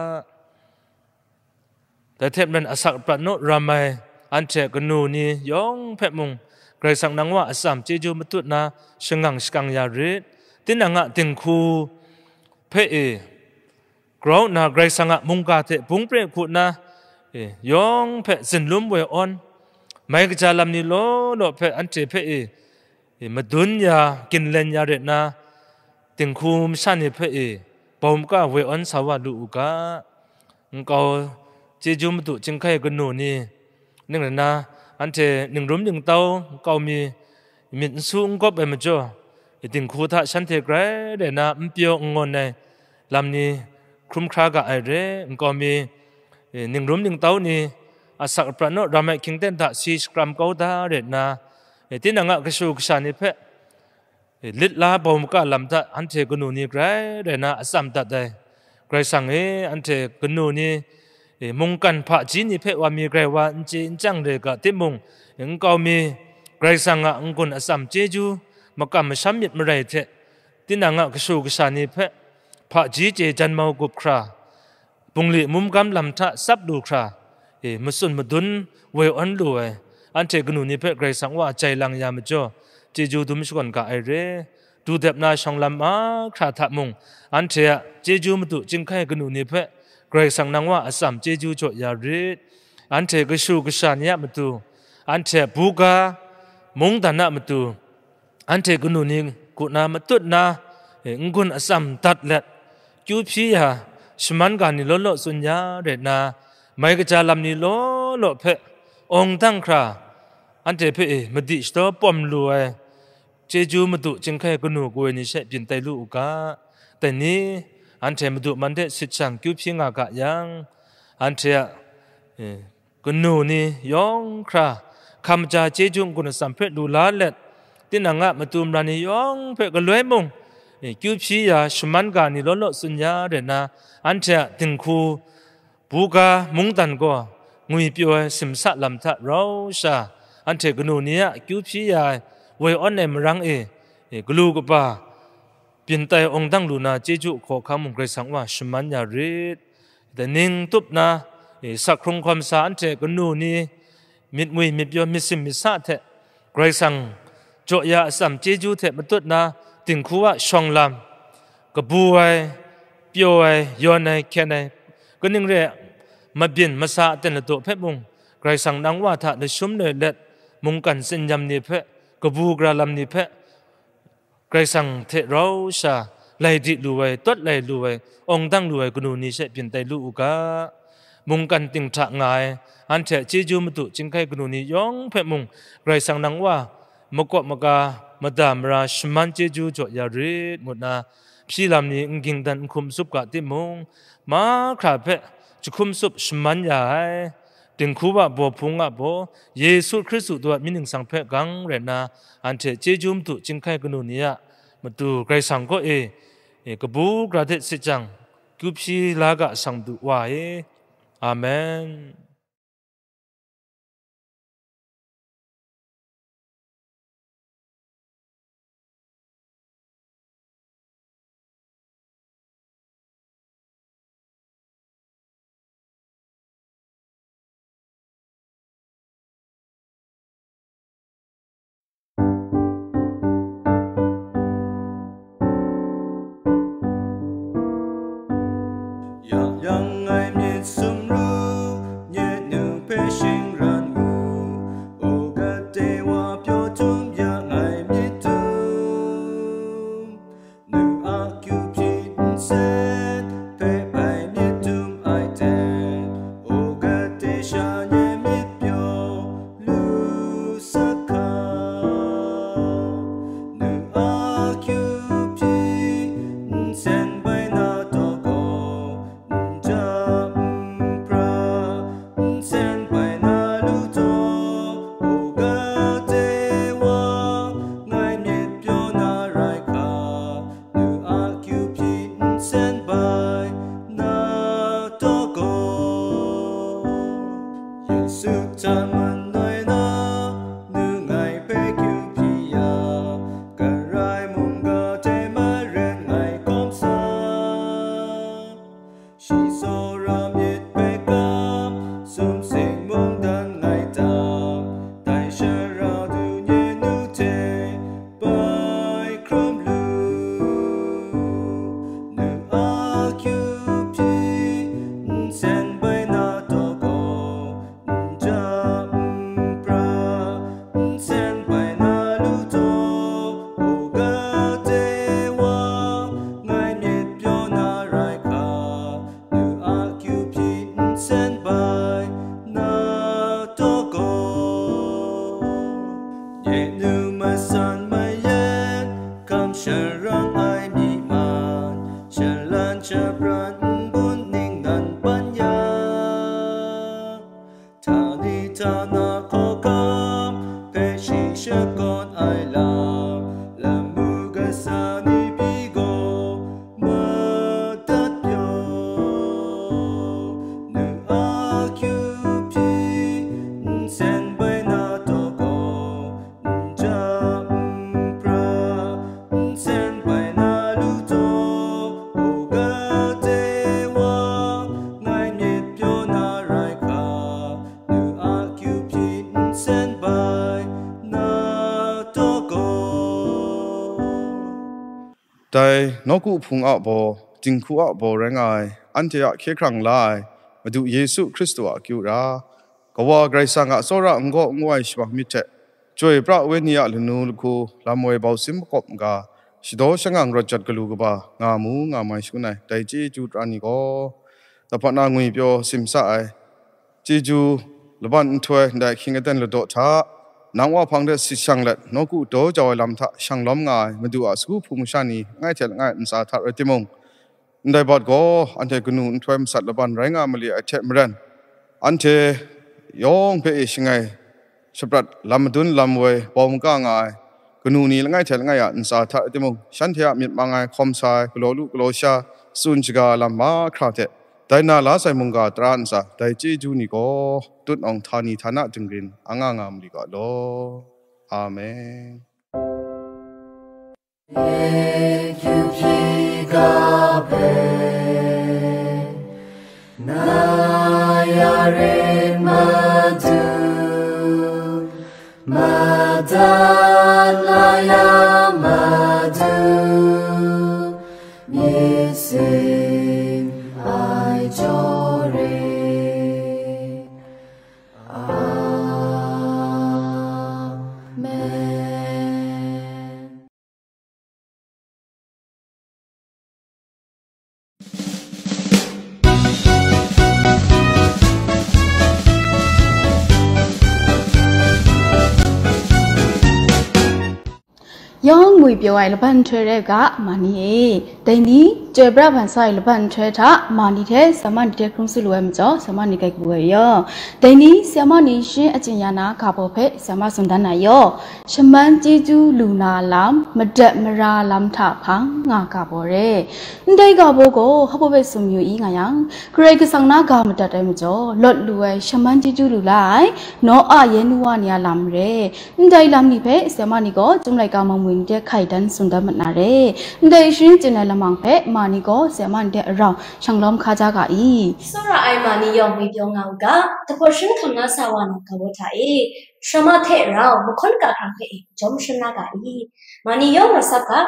แต่เทพนั้นสักอัปรัดโนรามัยอันเทกนูนี่ยองเพ่มุงไกรสังนังว่าอสัมเจจูมตุนะชงังสกังยารีตินังะติงคูเพ่กราวนาไกรสังะมุงกาเทพุงเปรขุนะยองเพ่สินลุมเวออนไม่กจาลำนี้โลเพ่อันเจเพ่มาดุนยากินเลนยาเรนาติงคูมชันเพ่ปอมก้าเวออนสาวาลูกาก็เจจูมตุจิงไข่กันนูนี่นึกเลยนะอันเจหนึ่งรุมหนึ่งเต้าก็มีมินสูงก็ไปมาจ่อติงคูท่าฉันเทไกรเรนาเปียวงอนในลำนี้คลุมครากะไอเร่ก็มีหนึ่งรุมหนึ่งเต้านี่อาศักประโนรำให้คิงเต้นท่าซีสกรัมเขาท่าเรนาที่นั่งกระชูกชานิเพลิดลาบอมก็ลำท่าอันเทกนูนี่ไกรเรนาอาศัมตัดได้ไกรสังอันเทกนูนี่มุงกันพระจีนี่เพว่ามีไกรว่าจีนจังเรกะที่มุงยังก็มีไกรสังอังกุนอาศัมเจจูมากำมาช้ำยัดมาไรเทที่นั่งกระชูกชานิเพพระจีเจจันมากุบคราปุงลีมุมกำลำทะซับดูครามาสุนมาดุนเวออันรวยอันเทกนูนี่เพไกรสังว่าใจลังยามจ่อเจจูดุมชกอนกะไอเร่ดูเด็บนาชองลำมาคราทับมุงอันเทเจจูมาตุจิงไข่กนูนี่เพไกรสังนังว่าอสัมเจจูจ่อยารีอันเทกชูกชานียมาตุอันเทบูกามุงตานะมาตุอันเทกนูนี่กุนามาตุนางุนอสัมตัดเล็ดจูพียาสมันการนิโลสุญญาเรนาไม่กจาลำนิโลเพองตั้งคราอันเทเพมดิสโตปอมรวยเจจูมาตุจึงแค่กนูกวยนิเชปินไตลูกาแต่นี้อันเทมาตุมันเดสิจังคิวพิงากะยังอันเทกนูนี่ยองคราคำจาเจจุงกุนสัมเพดูลาเล็ดที่นังะมาตุมรานิยองเพกลวยมงคิวพิยาสมันการนิโลสุญญาเรนาอันเทติงคูบูกามุงตันก็งุยเปียวสิมสะลำทะเราชาอันเทกนูนี้คิวพิยาเวออนเนมรังกลูกป่าเปลี่ยนใจองตั้งลูนาเจจุขอคำมุงไกรสังว่าสมันยารีดแต่นิ่งตุบนาสักครงความสะอันเทกนูนี้มิดงุยมิดเปียวมิสิมมิสะเทไกรสังโจยาสัมเจจุเทมาตุนาติงคูว่าชองลำกบัวเปียวย้อนแค่ไหนก็นึงเร่มาบินมาซาเต็นตัวเพชรมุงใครสั่งนังว่าถ้าในชุมเนเล็ดมุงกันเส้นยำนี่เพชรกบูกระลำนี่เพชรใครสั่งเทเราชาไล่ดิดูไว้ตัดไล่ดูไว้องตั้งดูไว้กุนูนี่เสเปลี่ยนใจลูกกะมุงกันติงฉะงายอันเถเจจูมตุจิงไคกุนูนี่ยองเพชรมุงใครสั่งนังว่ามกมกามาดามราชมันเจจูจ่อยาริดหมดนะพี่ลำนี้กิงดันคุมซุปกะติมุงมาคราเพจุคุมซุปชมันยาถึงคูบะบัวพุงะบัวเยซูคริสต์ตัวมิหนึ่งสังเพกังเรนาอันเทเจจุมตุจิงไคกนุนียะมาดูไกรสังก็กบูกระเทสิจังกุบชีลากะสังดุวาอาเมนยังไงมีสมรู้เย็นหนึ่งเพชิงรันงูโอกาเทวาเปียวทุ่มยังไงมีทุ่มหนึ่งอาคิวพินเซตเพไปมีทุ่มไอเทนโอกาเทชาเยมีเปียวลูสักคาหนึ่งอาคิวพินเซนไปนาโตโกแต่นกุพุงอาโบจิงคูอาโบแรงไงอันเทียเคครั้งไลมาดูเยซูคริสต์ว่าคิวรากว่าไกรสังอาโซระงก็งวยชวามิเตช่วยพระเวนียลนูลคูลามวยเบาซิมกบกาชิโดช่างรถจัดกลูกบางามูงาไม่ชุนัยแต่จีจูตรานิโกแต่พอนางวยเปียวซิมสายจีจูลบันถวยได้ขิงกันลดท้านางว่าพังเดสิช่างเล็ดนกุโตจอยลำท่าช่างล้อมง่ายมาดูอาสกุภูมิชานีง่ายเท่าง่ายอินสาทัดติมงได้บอดก็อันเทกุนูนถวยมสัตลบันไรงามาลีไอเทมเรนอันเทยองเพอิชไงสปรัดลำดุนลำเวปอมก้าง่ายกุนูนี้ง่ายเท่าง่ายอินสาทัดติมงฉันเทียมิดบางง่ายคอมไซกโลลุกโลชาสุนจกาลำมาคราเทแต่นาลาใส่มุงกาตรานซาแต่จีจูนี่ก็ตุนองธานีธนาจึงรินอ่างงามดีกว่าโลอาเมนเอคิวพีกาเปนายาเรมาดูมาดานายามาดู Young we be while ban trega money. Deni, Jebra and Sile ban treta, money test, Saman Decrum Suluem, Samani Gaguayo. Deni, Samani she at Yana, Capo pet, Samasundana yo. Shaman Jidu Luna lam, Madet Mara lam tapang, Nakabore. They gabogo, Hobosum you ingayang. Greg Sangna Gamatamjo, Lord Lue, Shaman Jidu Lulai, no Ayenuania lamre. They lamni pe, Samani go, Jumlagama. Winter Kaidan Sundamanare. They shrink in a lamang pet, money go, Saman de around Shanglom Kajaga e. Sora I money young with young Alga, the portion Kamna Sawana Kawota e. Shama te round, Mukonka Kampe, Jomshanaga e. Money young Masaka.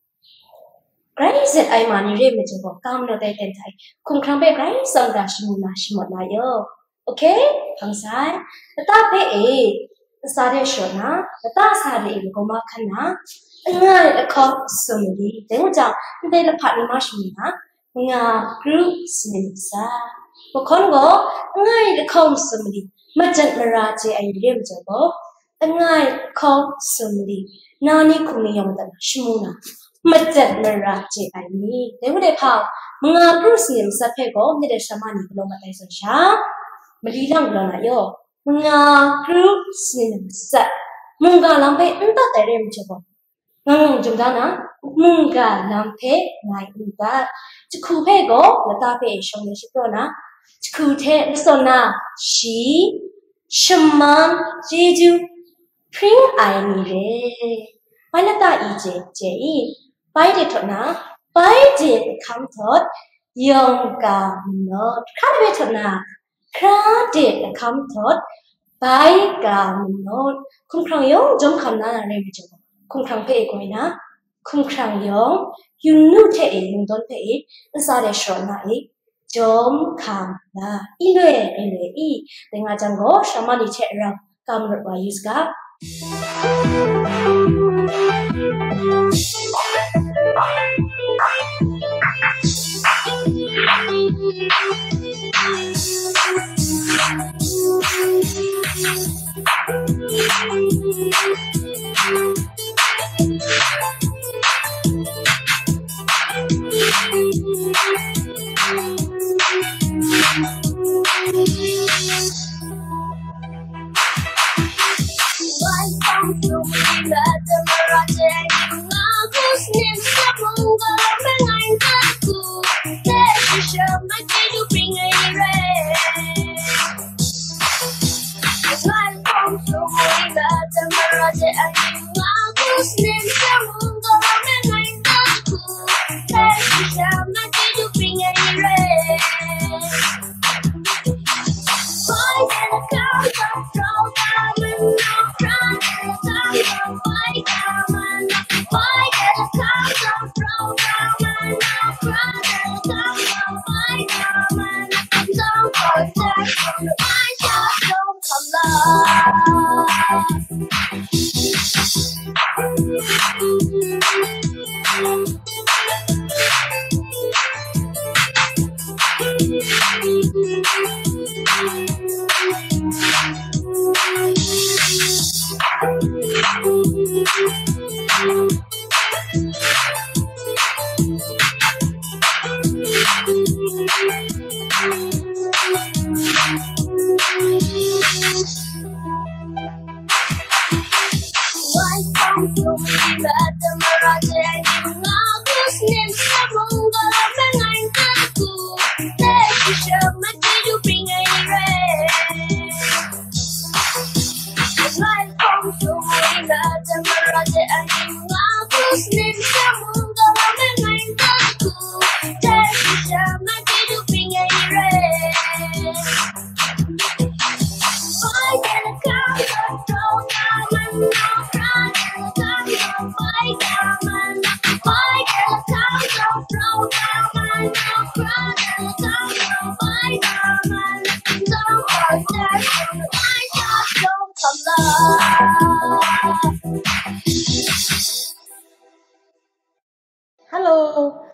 Granny said I money remittable, come no day and tie. Kumkrambe granny song dashmuna shimona yo. Okay? Pangsai. The tape e. Sade shona, the tasade goma kana, a cop sumidi, they would out, they the partly mashmina, nga group snimsa. Pokongo, the comb sumidi, Majan Marati and Limjabo, call sumidi, Nani Kumiyamada, Shmuna, Majan Marati and me, they would have how, nga group snimsa pego, did a shamani blomatization sha, Madilang Lona yo. Nga group sinimsa munga lampe nta terem chabo ngang jumdana munga lampe nai nta chku phe go lata phe shong ne shiprona chku the sona shi shaman jeju pring ai ni re pai lata I je I pai de thona pai je kham thot yong ka no kha de thona Crowded come thought by Gamon, Kumkrang Yong, Jom Kamna, Remijo, Kumkrang Pay Goina, Kumkrang Yong, you knew Tay, you don't pay, the Sade Shona, Jom Kamna, Ile, then I jango, Shamani Chetra, Gamma by Yusga.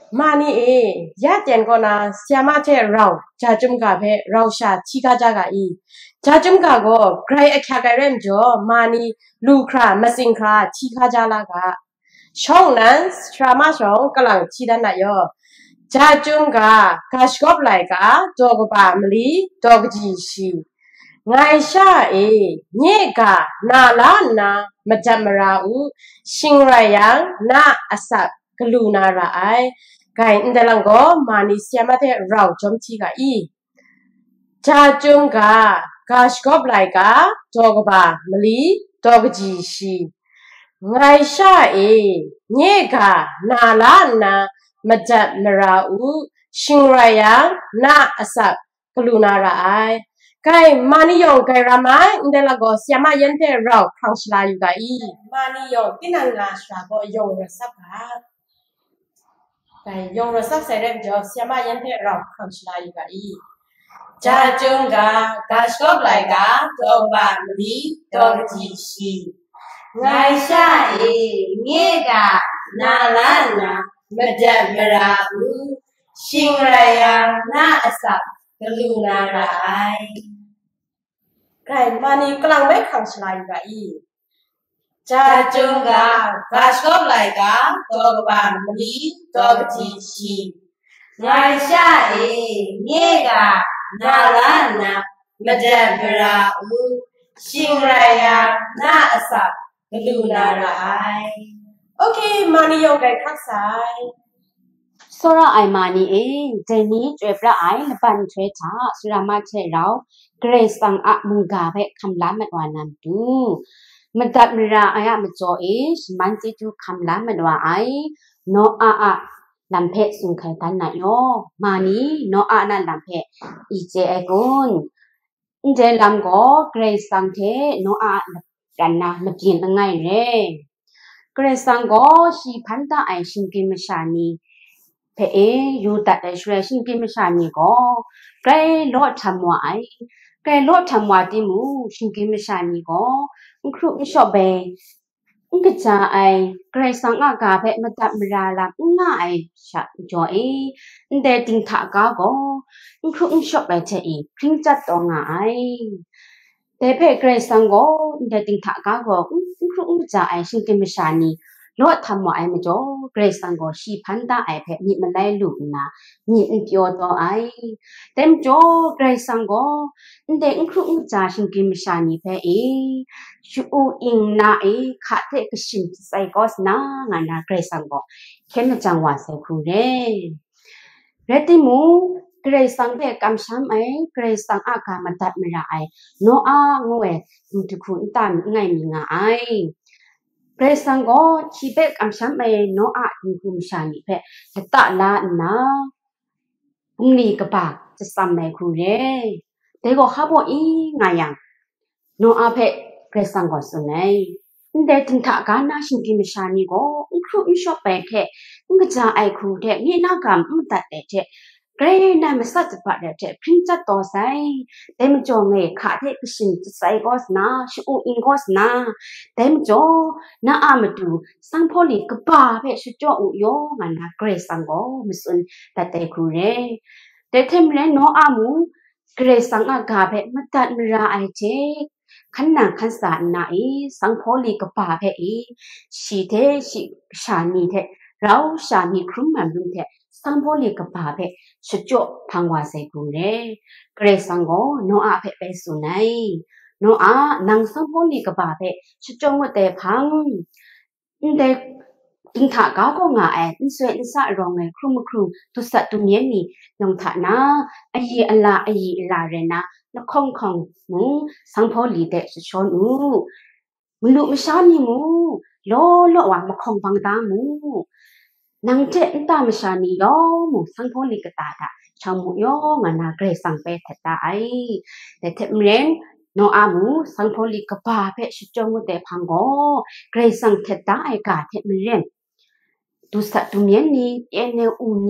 มานี่ยะเตียนก็นาเสียมาเทเราจาจุมกะเพเราชาชิกาจากะอีจาจุมกะก็ไกรอะคาไกเรมจ่อมานี่ลูครามะสิงคราชิกาจาลากะช่องนั้นชรามาช่องกำลังชิดันนะยอจาจุมกะกาชกอบไลกะดอกบามลีดอกจีชีไงชาเนกะนาลานามาจัมราอูชิงไรยังนาอสักกลูนาราไอไก่อินเดลังก็มานิเสียมาเทเราจอมทีกะอีจาจุงกากาชกอบไลกะดอกบามลีดอกจีชีไงชาเนกะนาลานามาจัมราอูชิงไรยังนาอสักกลูนาราไอไก่มานิยองไก่รามาอินเดลังก็เสียมายันเทเราครั้งชลาอยู่กะอีมานิยองที่นังงาชราก็ยองรัสักกะไก่ยองรัสักเสร็จแล้วเสียมายันเทเราครั้งชลาอยู่กะอีจาจุงกากาชกอบไลกะดอกบามลีดอกจีชีไงชาเนกะนาลานามาจัมราอูชิงไรยังนาอสักกลูนาราไอไก่มานี่กำลังไม่ขังชลายกะอีจาจุงกากาชอบไลกะดอกบามลีดอกจีชีไงชาเนกะนาลานามาจัมราอูชิงไรยังนาอสักกลูนาราไอโอเคมานี่ยองไก่คักสายစောရအိုင်မာနီဒနီကျွေပရအိုင်လပန်ထွေချာဆူရမချေရောဂရေစန်အမုန်ဂါဘဲခမ်လာမတ်ဝါနမ်တူမဒတ်မရာအယမကျော်မန်တီတူခမ်လာမတ်ဝါအိုင်နောအာလမ်ဖဲဆုန်ခိုင်တန်နာယောမာနီနောအာနာလမ်ဖဲအီဂျေအကွန်အင်ဂျေလမ်ကိုဂရေစန်သေးနောအာကန်နာမပြင်းငိုင်ရဲဂရေစန်ကိုရှိဖန်တာအိုင်ရှင်ကိမရှာနီเพยูตัดช่วยสิ่งที่ไม่ใช่นี่ก็ใกล้รถทำไว้ใกล้รถทำไว้ที่มูสิ่งที่ไม่ใช่นี่ก็ครูไม่ชอบเบก็จะใกล้สังอากาศมาตัดเวลาละง่ายชัดจ่อยเด็ดทิ้งถากาก็ครูไม่ชอบเบเฉยพิ้งจัดตัวง่ายแต่เพใกล้สังก็เด็ดทิ้งถากาก็ครูไม่จะสิ่งที่ไม่ใช่นี่รถทำว่าไม่จบเกรซังก็ชีพันตาเพะนี่มันได้ลูกนะนี่อินเดียตัวเต็มจบเกรซังก็เด็กครูจ่าชิงกิมชานีเพะชูอิงนาขาดเทกชิมใส่ก็สนางานาเกรซังก็แค่นั้นจังหวะใส่ครูเร่เรติมูเกรซังเพะกำช้ำเกรซังอากามันตัดไม่ได้โนอางวยมุทุคุณตามไงมีงาเกรซังก็ชีเบกอัมชัมเอโนอาทิคุมชานิเพจะตะลานะมุนีกะปะจะซัมเมครูเรเด็กก็ฮับอีไงยังโนอาเพเกรซังก็สุนัยเด็กถึงถากานาชิงกิมชานิก็ครูไม่ชอบไปแค่ก็จะไอครูเด็กนี่น่ากำมันตัดเด็กเกรน่าไม่สัจจะปัดเด็กพิ้งจัดต่อใส่แต่มันจงขาดเทกชินจะใส่ก็สนาชูอิงก็สนาแต่มันจงน่าอามาดูสังพอลีกบ้าเพชุจ่ออุโยมันนะเกรสังก็มิสุนแต่ครูเรแต่เทมเลนโนอามูเกรสังอากาเพมาตัดมราไอเจขันนางขันสานนาสังพอลีกบ้าเพชีเทชิชานีเทเราชานีครุ่มมันรุนเทสังพอลีกบ้าเพชุจ่อพังวาใส่ครูเรเกรซังก็โนอาเพไปสุนัยโนอานังสังพอลีกบ้าเพชุจ่อว่าแต่พังเด็กติงถากาก็ง่ายสวยสะรองครูมครูตุสัตตุเนียนี่ยองถานะอยีอลาเรนะแล้วคงมูสังพอลีเดชุชอนมึงรู้ไม่ชานี่มูโลว่ามาคงบังตามูนางเจนตามชานียอมูสังพอลีกตาดาชาวมูยองานาเกรสังเปเทตาแต่เทมเรนโนอามูสังพอลีกบ้าเพชุจ่อมุเตพังโกเกรซังเทตาไอกาเทมเรนตุสัตตุเนียนี่เอเนอูนี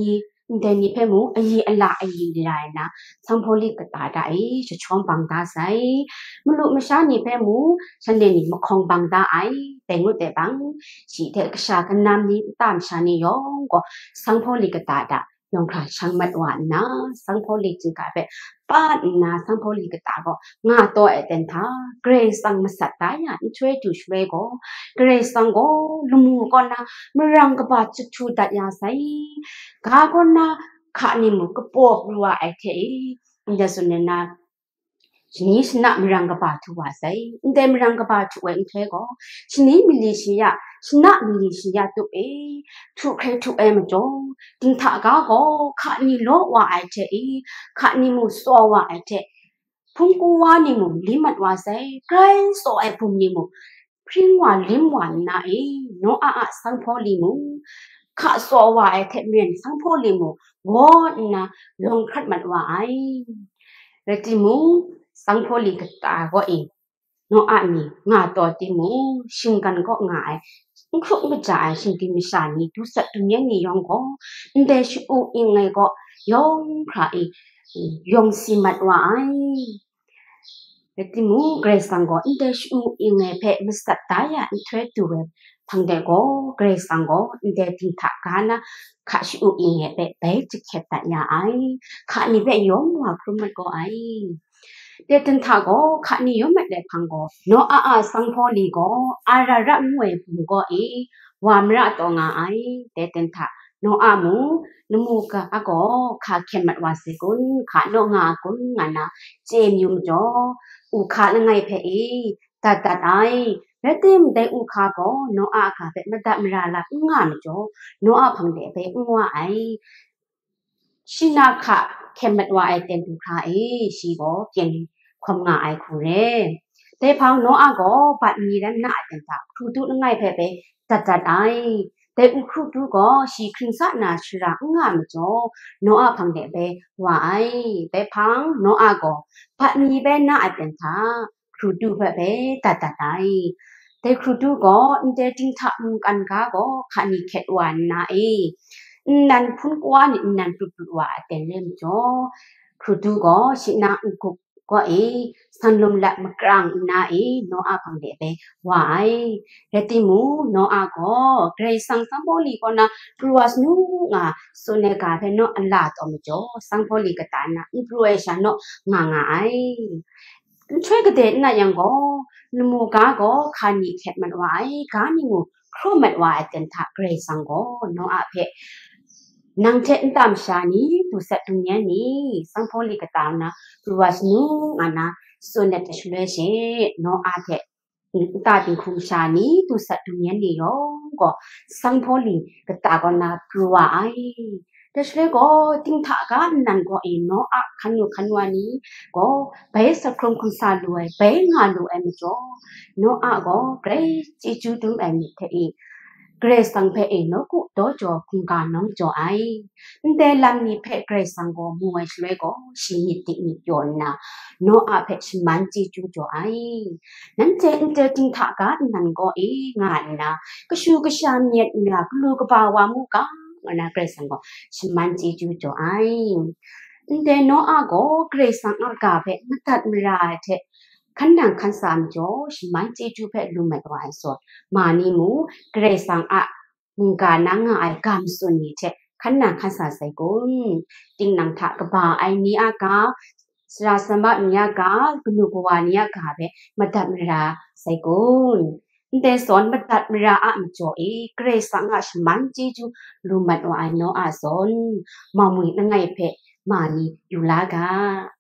เดนี่เพ่มูอยีอลาอยีไลนะสังพลิกตาได้จะชอมบังตาใสมลุมชานี่เพ่มูฉันเดนี่มาคงบังตาไอแต่งุแต่บังสีเทกชากันนำนี้ตามชานี่ยองก็สังพลิกตาดายองคราช่างมัดหวานนะสังพลิกจึงกลายเป็นป้านนะสังพลิกตาก็งาตัวเต็นท่าเกรซังมาสัตตายานช่วยดูช่วยก็เกรซังก็ลุมูก็นะมรังกบาจุดชูดัดยาใสกาก็นะข้านี่มุกปอบรัวไอเทอินเดสุนนะชนิดนักมรังกบาทุวาใสอินเดมรังกบาทุเองเทก็ชนิดมิลิชียาชนะมิลิชียาตุเอทุใครทุเอมจ่อติงทากาก็ข้านี่โลว่าไอเทข้านี่มุสวว่าไอเทพุ่งกูว่านี่มุลิมัดว่าใสใครสอไอพุ่งนี่มุพริ้งว่าลิมวันนะโนอาสังพอลิมุข้าสอว่าไอเทเมียนสังพอลิมุวอนนะลงคัดมัดว่าไอเรติมุสังพอลิกตาก็โนอานี่งาตัวติมุชิงกันก็ง่ายครุกไม่จ่ายชิงกิมิสานี่ดูสัตว์ตัวนี้นี่ยองก็เดชิอุอิงไงก็ยองใครยองสิมัดว่าไอเรติมูเกรซังก็เดชิอุอิงไงเพะมิสตายาอินเทรตูเวพังเดก็เกรซังก็เดติงทักกันนะข้าชิอุอิงไงเพะเบจิเคตัยาไอข้านี่เบยองว่าครุมันก็ไอเดตินทาก็ข้านี่ยอมไม่ได้พังก็โนอาสังพอลีก็อาระระมวยปุ่มก็วามระตัวงาไอเดตินทาโนอามูนมูกะก็ข้าเข็มมัดวาสิกุนข้าโนงากุนงานะเจมยุงจ่ออุข้าละไงเพตัดไอเรติมได้อุข้าก็โนอาข้าเป็นมัดดามราละงามจ่อโนอาพังเดไปว่าไอชินาข้าเข็มมัดว่าไอเต็มทุกข้าชีก็เปลี่ยนความง่ายคูเร่แต่พังโนอาก็ปัดมีแล้วน่าเต็มตาครูตุละไงเพไปตัดไอแต่อุครูตุก็ชีครึ่งสัตนาชิระงามจ่อโนอาพังเดไปว่าไอแต่พังโนอาก็ปัดมีเบน่าเต็มตาครูตุเพตัดไอแต่ครูตุก็อินเดติงทักมุกันก็ขันนิเขตวันนะนั่นพุ่งกว่านี่นั่นปลุกว่าแต่เล่มจ่อครูตุก็ชินาอุกุก็สันลมละมกลางนาโนอาพังเดไปว่าไอเรติมูโนอาก็เกรซังสังโพลีก็นะปลัวสนุงาสุเนกาเพโนอัลลาตอมจ่อสังโพลีกตานะอิปลัวชาโนงาไอช่วยกระเด็นนะยังก็นมูกาก็ขานิเขตมันว่าไอกานิมูครูมันว่าเต็นทาเกรซังก็โนอาเพนางเทนตามชานีตุสัตตุเนียนี่สังพอลิกตามนะปลัวสนุงานะส่วนเด็กช่วยเชโนอาเทตาติงคุมชานีตุสัตตุเนียนี่ยองก็สังพอลิกตาก็นะปลัวไอแต่ช่วยก็ติงทากันนั่นก็โนอาขันอยู่ขันวานี้ก็ไปสักครมคุณสาด้วยไปงานดูเอ็มจ่อโนอาก็เกรจิจูดุมเอ็มเทเกรซังเพโนกุโตจ่อคุงกาน้องจ่อไอแต่ลำนี้เพเกรซังก็มวยช่วยก็ชีนิตินิยนนะโนอาเพชมันจิจูจ่อไอนั่นเจติงทากันนั่นก็งานนะก็ชูก็ชามเนียนะก็ลูกบ่าวามุกานะเกรซังก็ชมันจิจูจ่อไอแต่โนอาก็เกรซังอากาเพมัตัดมราเทขันดังขันสามจ่อชิมันเจจูเพลุมเมตวายสดมานีมูเกรซังมุงกานังไอกามสุนีเทขันดังขันสาใส่กุนติงนังทะกบาไอนี้อากาสราสมบัตินี้อากากนุกวานี้อากาเพมัตัดมราใส่กุนแต่สอนมัตัดมรามจ่อเกรซังชิมันเจจูลุมเมตวายโนอาสนมามุยนังไงเพมานีอยู่ลากา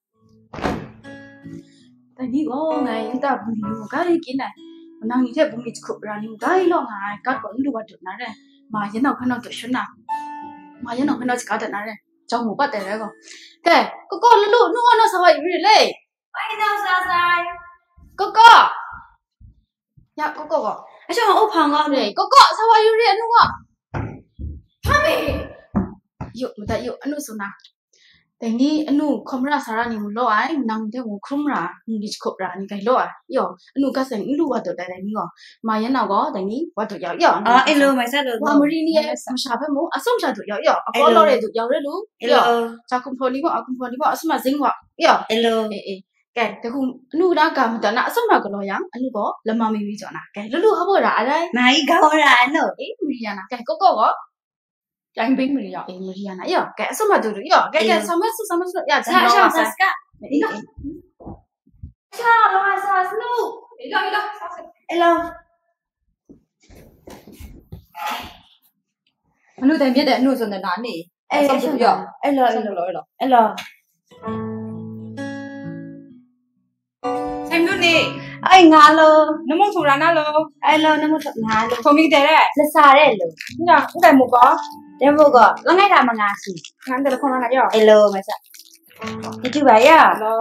แต่นี่ก็ไงแต่บุญอยู่ก็ได้กินน่ะนางนี่แท้บุญมีครบร้านนี่ได้หรอกไงก็ก่อนดูว่าจุดนั้นเลยมายันเอาขนมตัวชุนน่ะมายันเอาขนมสกัดนั้นเลยเจ้าหมูก็แต่แล้วก็ลูกนู่นน่ะสบายอยู่เลยไปน้องสายก็อยากก็ไอ้ช่างเอาพังอ่ะเลยก็สบายอยู่เลยนู่นอ่ะทำไมอยู่ไม่ได้อยู่อนุสุนัข Teni anu kamera sarani mulo ai nang de wo krumra ni chopra ni kai lo ai yo anu ka sen lu wa to dai ni yo ma yan na go teni wa to yo yo elo mai sa lo wa mari ni e sha phe mo asom sha to yo yo a ko lo re to yo re lu yo cha kum pholi ko akum pholi ko asma zing wa yo elo cái ku anu da ka ma ta na asom ra ko lo yang anu ko lama mi mi cho na cái lu ha bo ra ai mai ga ra no e mi ya na cái ko ko Yang bing meri ya, meri ya na ya. Kayak sama dulu ya. Kayak sama ya. Sa ska. Ilo. Sa snu. Ilo. Elo. Anu tai biết đấy, anu rồi là nán nỉ. Xong rồi ya. Elo. Xem luôn đi. Ai ngà lo. Nó mong thủ ra na lo. Elo nó một ngà lo. Thôi mình thế đấy. Là xa đấy lo. Nha, cũng đây một có. Để vô go. Là ngay ra mà ngà xì. Ngắn đây là không ăn ya. Elo mai sa. Thì chú vậy à? Lo.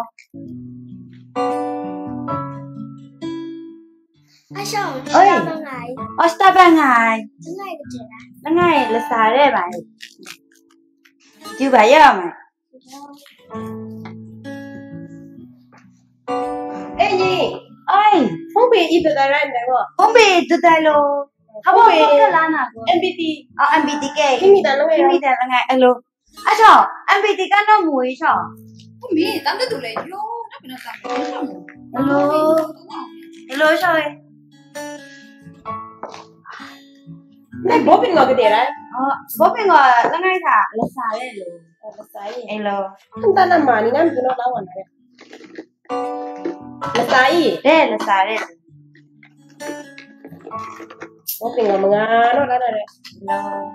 Ai sao? Ơi. Ba ngày. Osta ba ngày. Ngày cái chuyện à? Là ngay là xa đấy mày. Chú vậy à mày? Ê nhi, Ơi, không bị ít được ra em đấy không? không bị tụi tay lo. Không Không bị bị. cái là nào? MBT, MBTK. Khi mi ta nó Khi mi ta là ngày alo. À sao? MBTK nó mùi sao? Không biết, tắm tới tụi lấy vô. Nó bị nó tắm. Alo. Alo sao vậy? này bố bên ngồi cái gì đấy? Bố mình ngồi là ngay thả là xài đấy alo. Là sai. Alo. Không ta làm mà ni nam nó đâu anh này. Là sai. Đấy là xài đấy. Bố bên ngồi mà ngà nó đó này. Alo.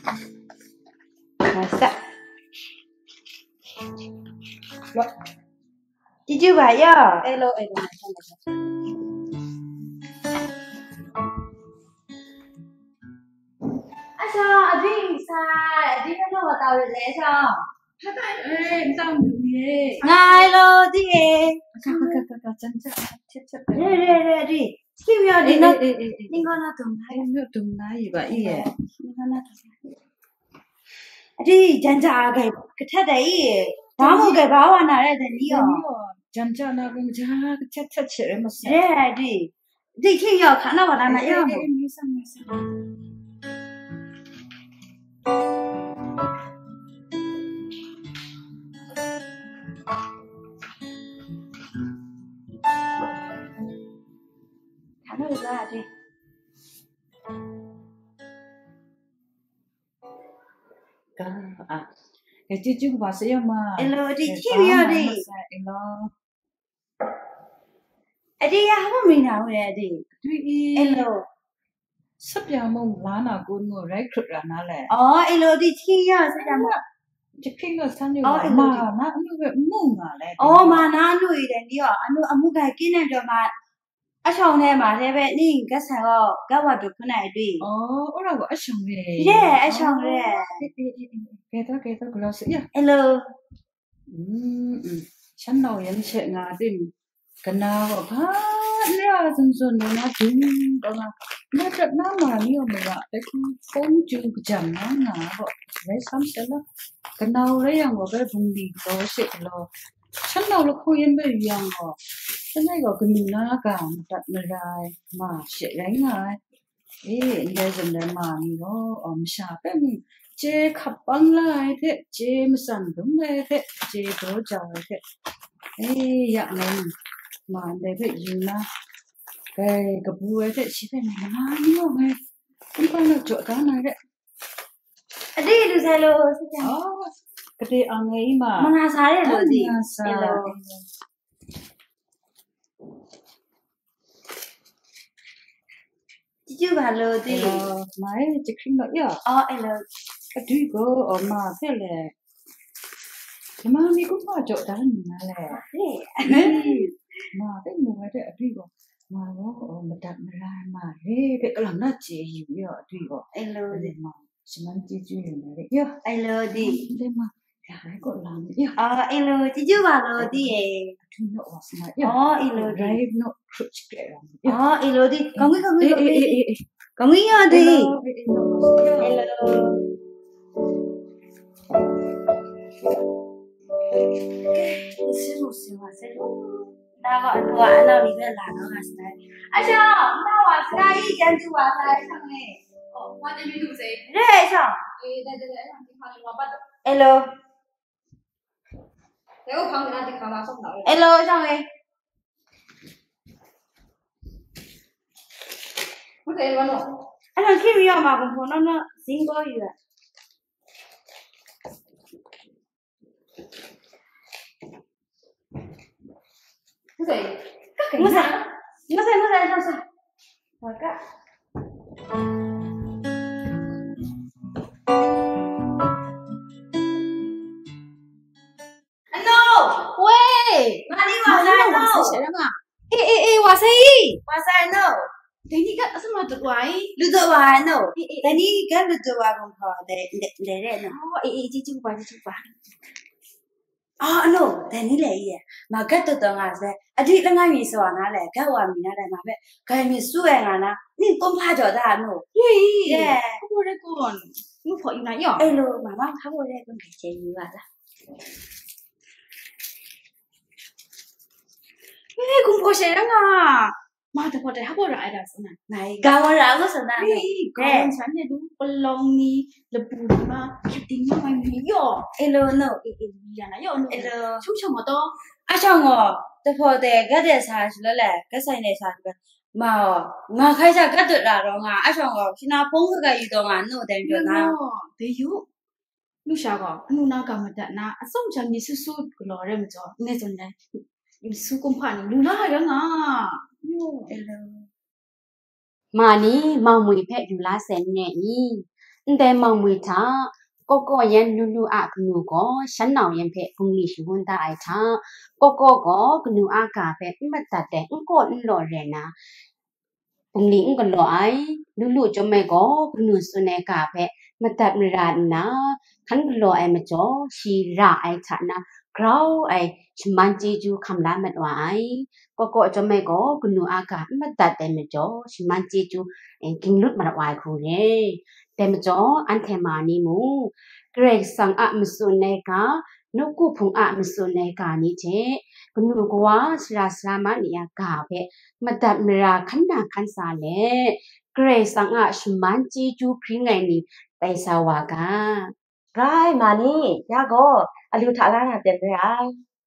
Masa. Chị chưa vậy à? Hello. À sao? À đi sai. Đi nó vào tàu để sao? Ê, sao không được gì? Ngay lo đi. Chân. Đi. Kim yo đi nó. Đi con nó tụm thấy. Không biết tụm lá gì vậy vậy? Đi con nó tụm thấy. Đi chân cha cái thắt đấy. Đó một cái báo anh này là đi à? Chân nó cũng chắc chết mà sao? Đấy đi. Đi khi yo khả năng vào đây này yo. Khả năng ra đi. Cái chứ bà sẽ mà. Hello đi khi yo đi. Hello. Đi ya không mình nào vậy đi. Hello. Sắp giờ mong lá nào cũng ngồi đấy cực là nó lẹ. Hello đi khi yo sẽ làm. Chỉ khi ngồi sang như vậy mà nó như vậy mông à lẹ. Mà nó nuôi đấy đi à. Anh cái kia này rồi mà. À xong này mà thế vậy đi cái sao cái vật được cái này đi. Ủa là gọi xong rồi. Yeah, à xong rồi. Cái đó cái lo sĩ à. Hello. Chắn nào em sẽ ngà tìm cái nào có nếu dần nó đúng đó là nó rất nó mà nhiều mà bạn cái phone chương chẳng nó ngà vậy lấy sắm sẽ là cái nào lấy hàng của cái vùng biển đó sẽ lo chắn nào là khôi yên bây giờ họ cái này gọi cái mình nó cả đặt người dài mà sẽ đánh lại đây dần đây mà nó xa cái chế khắp băng lại thế chế mà sản đúng đây thế chế đổ trời thế dạng này mà để phải gì mà cái bùi thế chỉ phải này nó nhiều này không phải là chỗ cá này đấy đi được hello cái gì ăn ấy mà mang sao đấy rồi gì hello chị chưa vào rồi đi máy chỉ khi nữa ya hello cái thứ có mà thế là mà mình cũng vào chỗ đó là mà cái người đấy đi go mà nó mà đặt ra mà cái làm nó chỉ hiểu rồi đi go hello đi mà chỉ mang chỉ này đấy hello đi đây mà cái gọi làm đấy hello chị chưa vào rồi đi thứ nó mà hello đấy nó cực kẹo hello đi có nghĩ đi hello 나가 너 이제 나가 갔어. 아저 나와 스카이 견주 와서 상해. 맞아 누구세요? 그래 저. Hello. 내가 방금 나한테 가만 속 나와. Hello 상해. 무슨 일 많어? anh khi bây giờ mà cũng có nó xin có gì ạ 무슨 sao rồi các 안녕. 왜 많이 와서 đâu ê qua sai đâu Tani kan asma tu wai lu tu wai no tani kan lu tu wai kon pho de no chi chu ba no tani le ye ma gat tu nga se adi la ngai mi so na le gat wa mi na le ma be kai mi su e nga na ni kon pha jo da no ye ko re kon nu pho yu na yo ai lo ma ma pha bo le kon ke che yu ba la kun pho she ra nga mà thật phải học rồi đã sao này cao ra có sao nào còn sáng này đúng long ni là bù mà chụp tin mà mày nghĩ yo elo no ya na yo no elo chú chồng mà to à chồng à tập hồi để cái để sao rồi là cái sai này sao mà khai ra cái tự là rồi à à chồng à khi nào phong cái gì đó mà nó đem cho na để yo lúc sao có anh nào cả mà đã na xong chẳng đi su su cái lò rồi mà cho nên rồi này su cũng phải lúc nào hay đó à mà ní mau mùi phép dù lá sen nhẹ nhỉ để mau mùi thá có yên lulu à knu có sẵn nào yên phép phung lì xuống ta ai thá có knu à cà phê mất tạt để có lọ rẻ na phung lì còn lọ ai lulu cho mày có knu xuân này cà phê mất tạt ra na khăn lọ ai mà cho xì ra ai thà na Crow ai chman chi chu kham la mat wai ko cho me ko kunu aka ma ta te me cho chman chi chu king lut ma wai khu ne te me cho an the ma ni mu grade sang a msu ne ka no ku phung a msu ne ka ni che kunu ko wa sra ma ni ya ka phe ma ta me ra khan na khan sa le grade sang a chman chi chu khri ngai ni tai sa wa ka Rai mani ya go alu thala na ten rai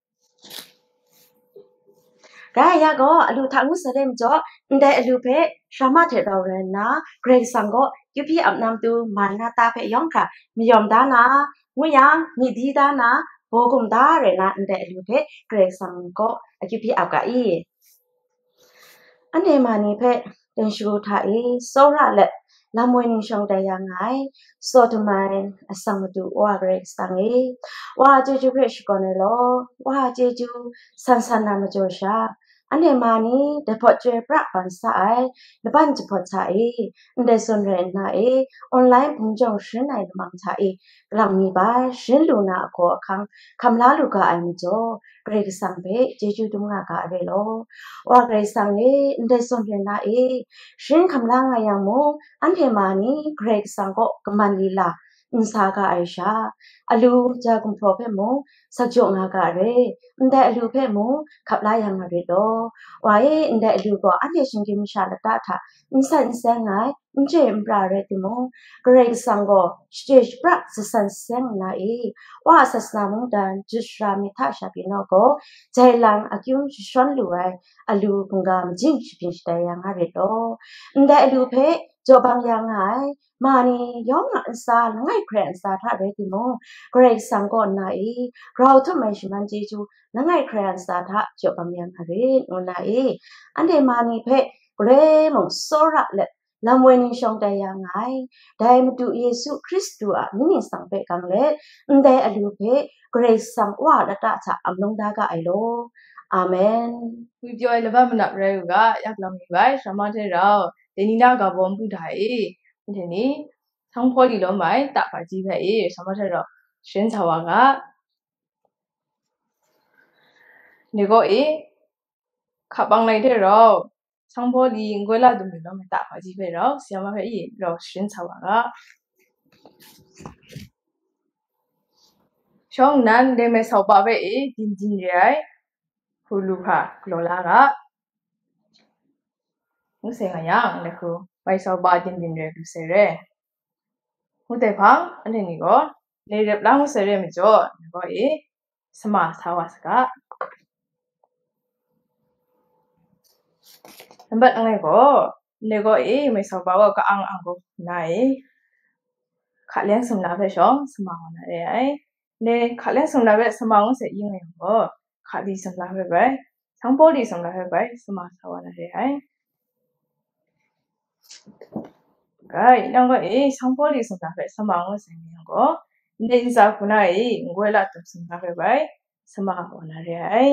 Rai ya go alu thangu sadem jo nde alu phe shama the daw re na grade sang go yupi amnam tu mana ta phe yong kha miyom da na nguyang mi di da na bogum da re na nde alu phe grade sang go yupi ap ka I ane mani phe ten shu tha I so ra le la môi ninh song đại yang ai so to mai asang tu wa great sang e wa jeju great shikon lo wa jeju san na ma jo sha ane mani de phot jwe pra ban sa ai de ban ji phot cha e nde son re na e online bung jong shin nai de mang cha e lang ni ba shin lu na ko khang kham la lu ka ai mi jo great sang be jeju du nga ka re lo wa great sang e nde son re na e shin kham la nga yang mo an the mani great sang ko kaman li la insa ka aisha alu ja kum pro phe mo sakjo nga ka re nde alu phe mo khap la yang nga re do wa ye nde alu ko an the shin ki mi sha la ta tha insa ngai nje mbra re ti mo great sang ko stage pra san sen na e wa sasna mo dan jishra mi tha sha pi no ko jai lang akyum shon lu ai alu kunga mjing shi pi yang nga re do nde alu phe jo bang yang ai mani yong na sa ngai kren sa tha re ti mo great sang ko na e raw thu mai shi man ji ju ngai kren sa tha jo bang yang ha re no na e ande mani phe gre mo so ra le lam wen ni shong ta yang ai dai mu tu yesu christu a ni sang pe kang le nde alu phe great sang wa da ta cha am long da ga ai lo amen we pyo le ba ma na re ga yak long ni bai shama the rao de ni na ga bom pu dai thế ni thong pho li lo mai ta pa ji phe shama the rao shin cha wa ga ni go kha bang lai the rao thong pho li ngoi la du mi lo mai ta pa ji phe rao siama phe rao shin cha wa ga ช่องนั้นเดเมสาวบาเวอีดินดินเรียฮูลูค่ะกลอลากะมุเสงยังเลคูไปสาวบาดินดินเรียดูเสเรมุเตพังอันนี้ก็เลเรบลามุเสเรมิจ่อนี่ก็อีสมาสาวสกะอันบัดอันนี้ก็เลก็อีไม่สาวบาวก็อังก็นายขาเลี้ยงสมนาเพชองสมาวันอะไรไอ้เนี่ยขาเลี้ยงสมนาเพสมาวันเสียยังไงก็ขาดีสมนาเพไปทั้งพอดีสมนาเพไปสมาสาววันอะไรไอ้ก็ยังก็ทั้งพอดีสมนาเพสมาวันเสียยังก็เนี่ยอินสาคุณไอ้งวยละตัวสมนาเพไปสมาวันอะไรไอ้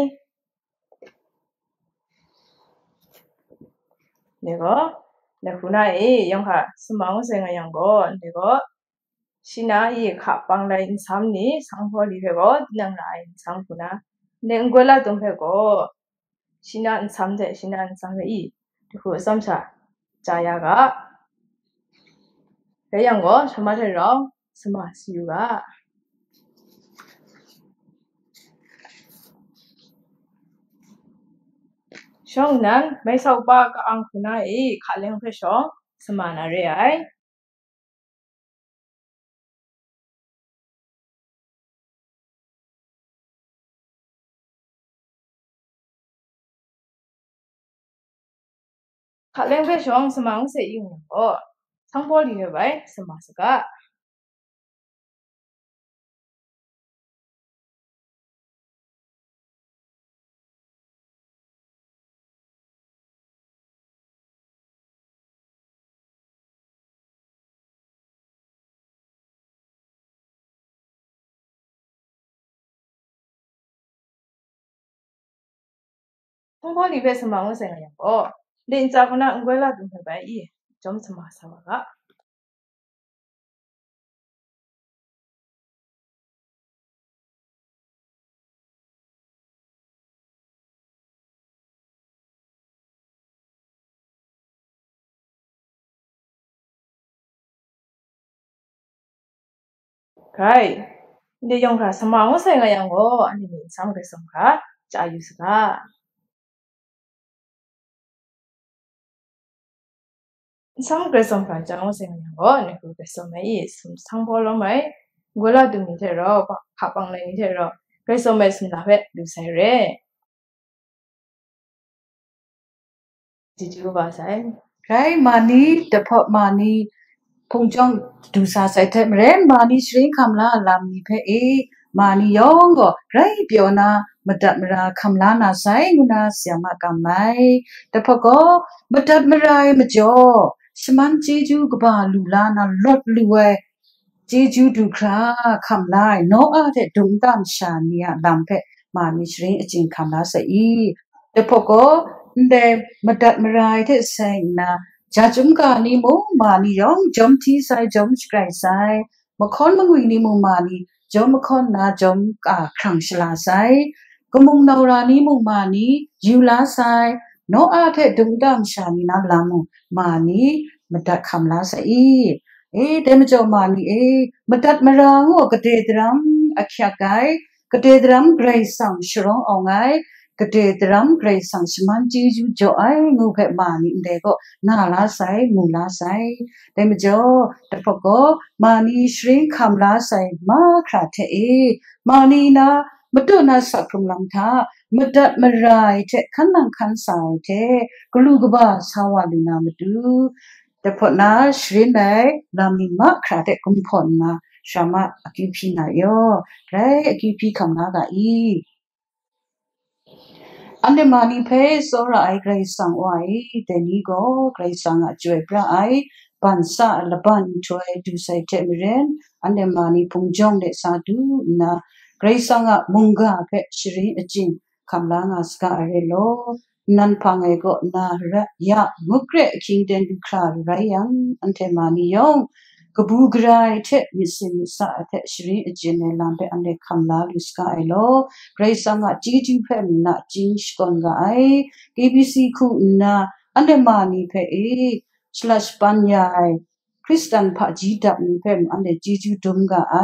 เนี่ยก็เนี่ยคุณไอ้ยังค่ะสมาวันเสียยังก็เนี่ยก็ชินาอีขับปังไลน์ซ้ำนี้สังพอดีเพก็ยังไลน์ซ้ำคุณนะเนื่องกว่าตรงเพก็ชินาซ้ำเดชินาซ้ำอีที่หัวซ้ำชาใจยากะแต่ยังก็สมาธิเราสมาสิวกะช่องนั้นไม่สาวบ้าก็อังคุณนะขาเลี้ยงเพช่องสมานาเรียขาเลี้ยงเพช่องสมาองเสียยังก็ทั้งพอดีไปสมาสกะทั้งพอดีไปสมาองเสียยังก็เดินจากคนนั้นงวยละตรงเพไปจอมสมาสวะกะใครเดี๋ยวยังค่ะสมาองเสียยังก็อันนี้ซ้ำกันซ้ำค่ะจะอายุสกะซ้ำกันซ้ำค่ะจะองเสียยังก็นี่คือกันซ้ำไม่ซ้ำพอแล้วไหมงวยละตรงนี้เท่าเราขับปังเลยนี่เท่าเรากันซ้ำไม่ซ้ำละเพดูใส่เร่จิจูบ้าใส่ใครมานี่แต่พอมานี่พงจ้องดูซาใส่เทมเรนมานี่ชริงคำลาลามีเพมานี่ยองก็ไรเปียวนามาดัดมราคำลานาใส่งูนาเสียมากำไมแต่พอก็มาดัดมรายมาจ่อสมันเจจูกบาลูลานาลดลูเวเจจูดูคราคำลาโนอาเทดุงตามชานียลำเพมานี่ชริงจริงคำลาใส่แต่พอก็เดมาดัดมรายเทใส่นาจาจุมกานีมูมานียองจอมที่ใส่จอมสกายใส่มาคอนมังวินีมูมานีจอมมาคอนนาจอมครั้งชลาใส่ก็มุงนาวรานีมูมานียูลาใส่โนอาเทดุงดามชานีนาลามูมานีมาดัดคำลาใส่เดมจอมานีมาดัดมารางอกเดดรัมอักขากายกเดดรัมเกรซังชรองเอาไงกเดดรัมเกรซังชมันจีจูจ่องูเพมานีเดก็นาลาใส่งูลาใส่เดมจอแต่พอก็มานีชริงคำลาใส่มาคราเทมานีนามาดูนาสักครุมลังทามาดัดมารายเทขันนังขันสายเทกลูกบ้าสาวาลีนามาดูแต่พอนาชริงไหนนามีมาคราเทกุมพอนนาชามาอกิพีนายอไรอกิพีคำนากาอันเดมานีเพสโอระไอเกรซังไว้แต่นี้ก็เกรซังช่วยพระไอปันสะละปันช่วยดูใส่เทมเรนอันเดมานีพุงจงเดสาดูนะเกรซังมุงกาเพชริอจิงคำลางาสกาเรโลนันพังเอก็นาระยะมุกเรคิงเดนดูคราไรยังอันเดมานียองกบูกรายเทมิสิมิสะเทชริอจินเนลัมเปอันเดคำลาลุสกาเอโลเกรซังจีจูเพมนาจิงสกอนกาไอ KBC คูนาอันเดมานีเพสลัชปัญญาคริสตันพะจีดับมีเพมอันเดจีจูดุมกาไอ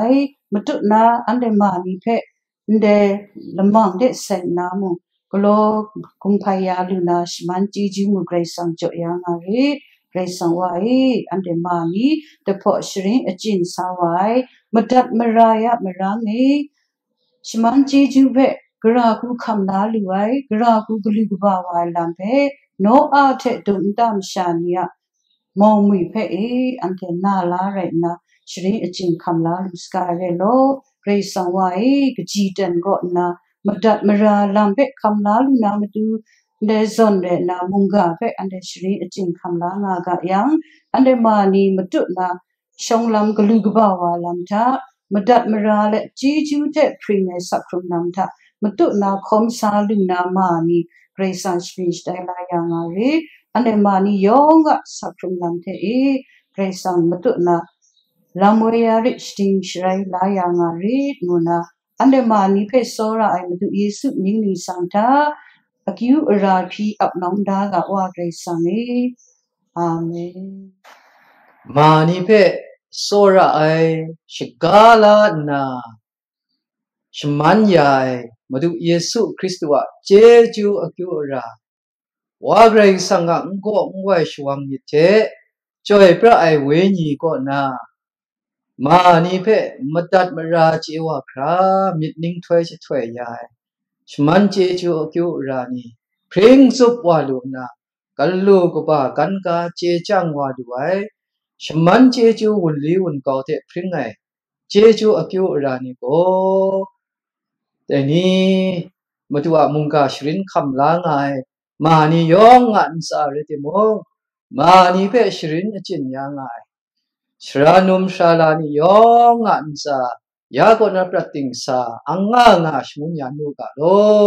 มาตุนาอันเดมานีเพอันเดละมังเดเซนนามุกโลกุมพายาลูนาชมันจีจิมุเกรซังจอยางารีเกรซังวายอันเดมานีเดพอชริงอจินสาวายมาดัดมารายะมารางนีชมันจีจูเพกราคูคำนาลูไว้กราคูกลุกบาวายลัมเพโนอาเทดุนดามชานียมองมุยเพอันเทนาลาเรนะชริงอจินคำลาลูสกาเรโลเกรซังวายกจีเดนก็นามาดัดมาราลัมเปคำลาลูนามาดูเดซอนเดนามุงกาเปอันเดชรีจิงคำลางากะยังอันเดมานีมาตุนาชงลำกลูกบ่าวาลัมทามาดัดมาราเลจีจูเจพรีเมสักครุนัมทามาตุนาคมซาลูนามานีเกรซันสปีชได้ลายังอารีอันเดมานียองกะสักครุนัมเทเกรซันมาตุนาลามวยาริชติงชไรลายังอารีนูนาอันเดมานีเพโซราไอมาดูเยซูนิงนิสังทาอคิวราพีอับน้องดากะว่าเกรซังอาเมนมานีเพโซราไอชิกาลานาชมันยายมาดูเยซูคริสต์ว่าเจจูอคิวราว่าเกรซังกะงโกงไว้ชวังยิเจจอยพระไอเวญีก็นามานีเพมัดัดมราจีวะครามิดนิ่งถวยถวยยายชมันเจจูอคิวรานีเพลงซุบวาลูนากัลลูกบากันกาเจจังวาด้วยชมันเจจูวุนลีวุนเกาเตพริ้งไงเจจูอคิวรานีโกแต่นี้มาดูว่ามุงกาชรินคำลาไงมานียองอันสาเรติมงมานีเพชรินจินยังไงชรานุมชาลานิยองอันซายากอนปรติงสาอังงางาชมุญญานุกาโล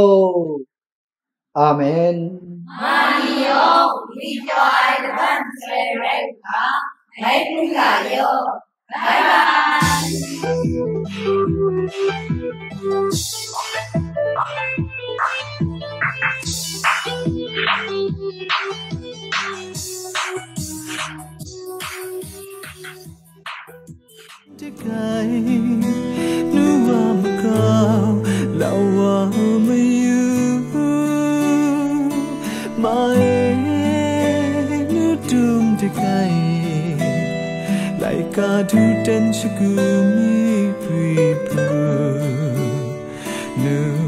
อาเมนมานิยองวิจอยดันเซเรกาให้พุกาโยบายบายนูว่ามาเก่าเราว่าไม่อยู่มานูดุมจะไกลไลกาดูเต็นชกูมีปรีบูนู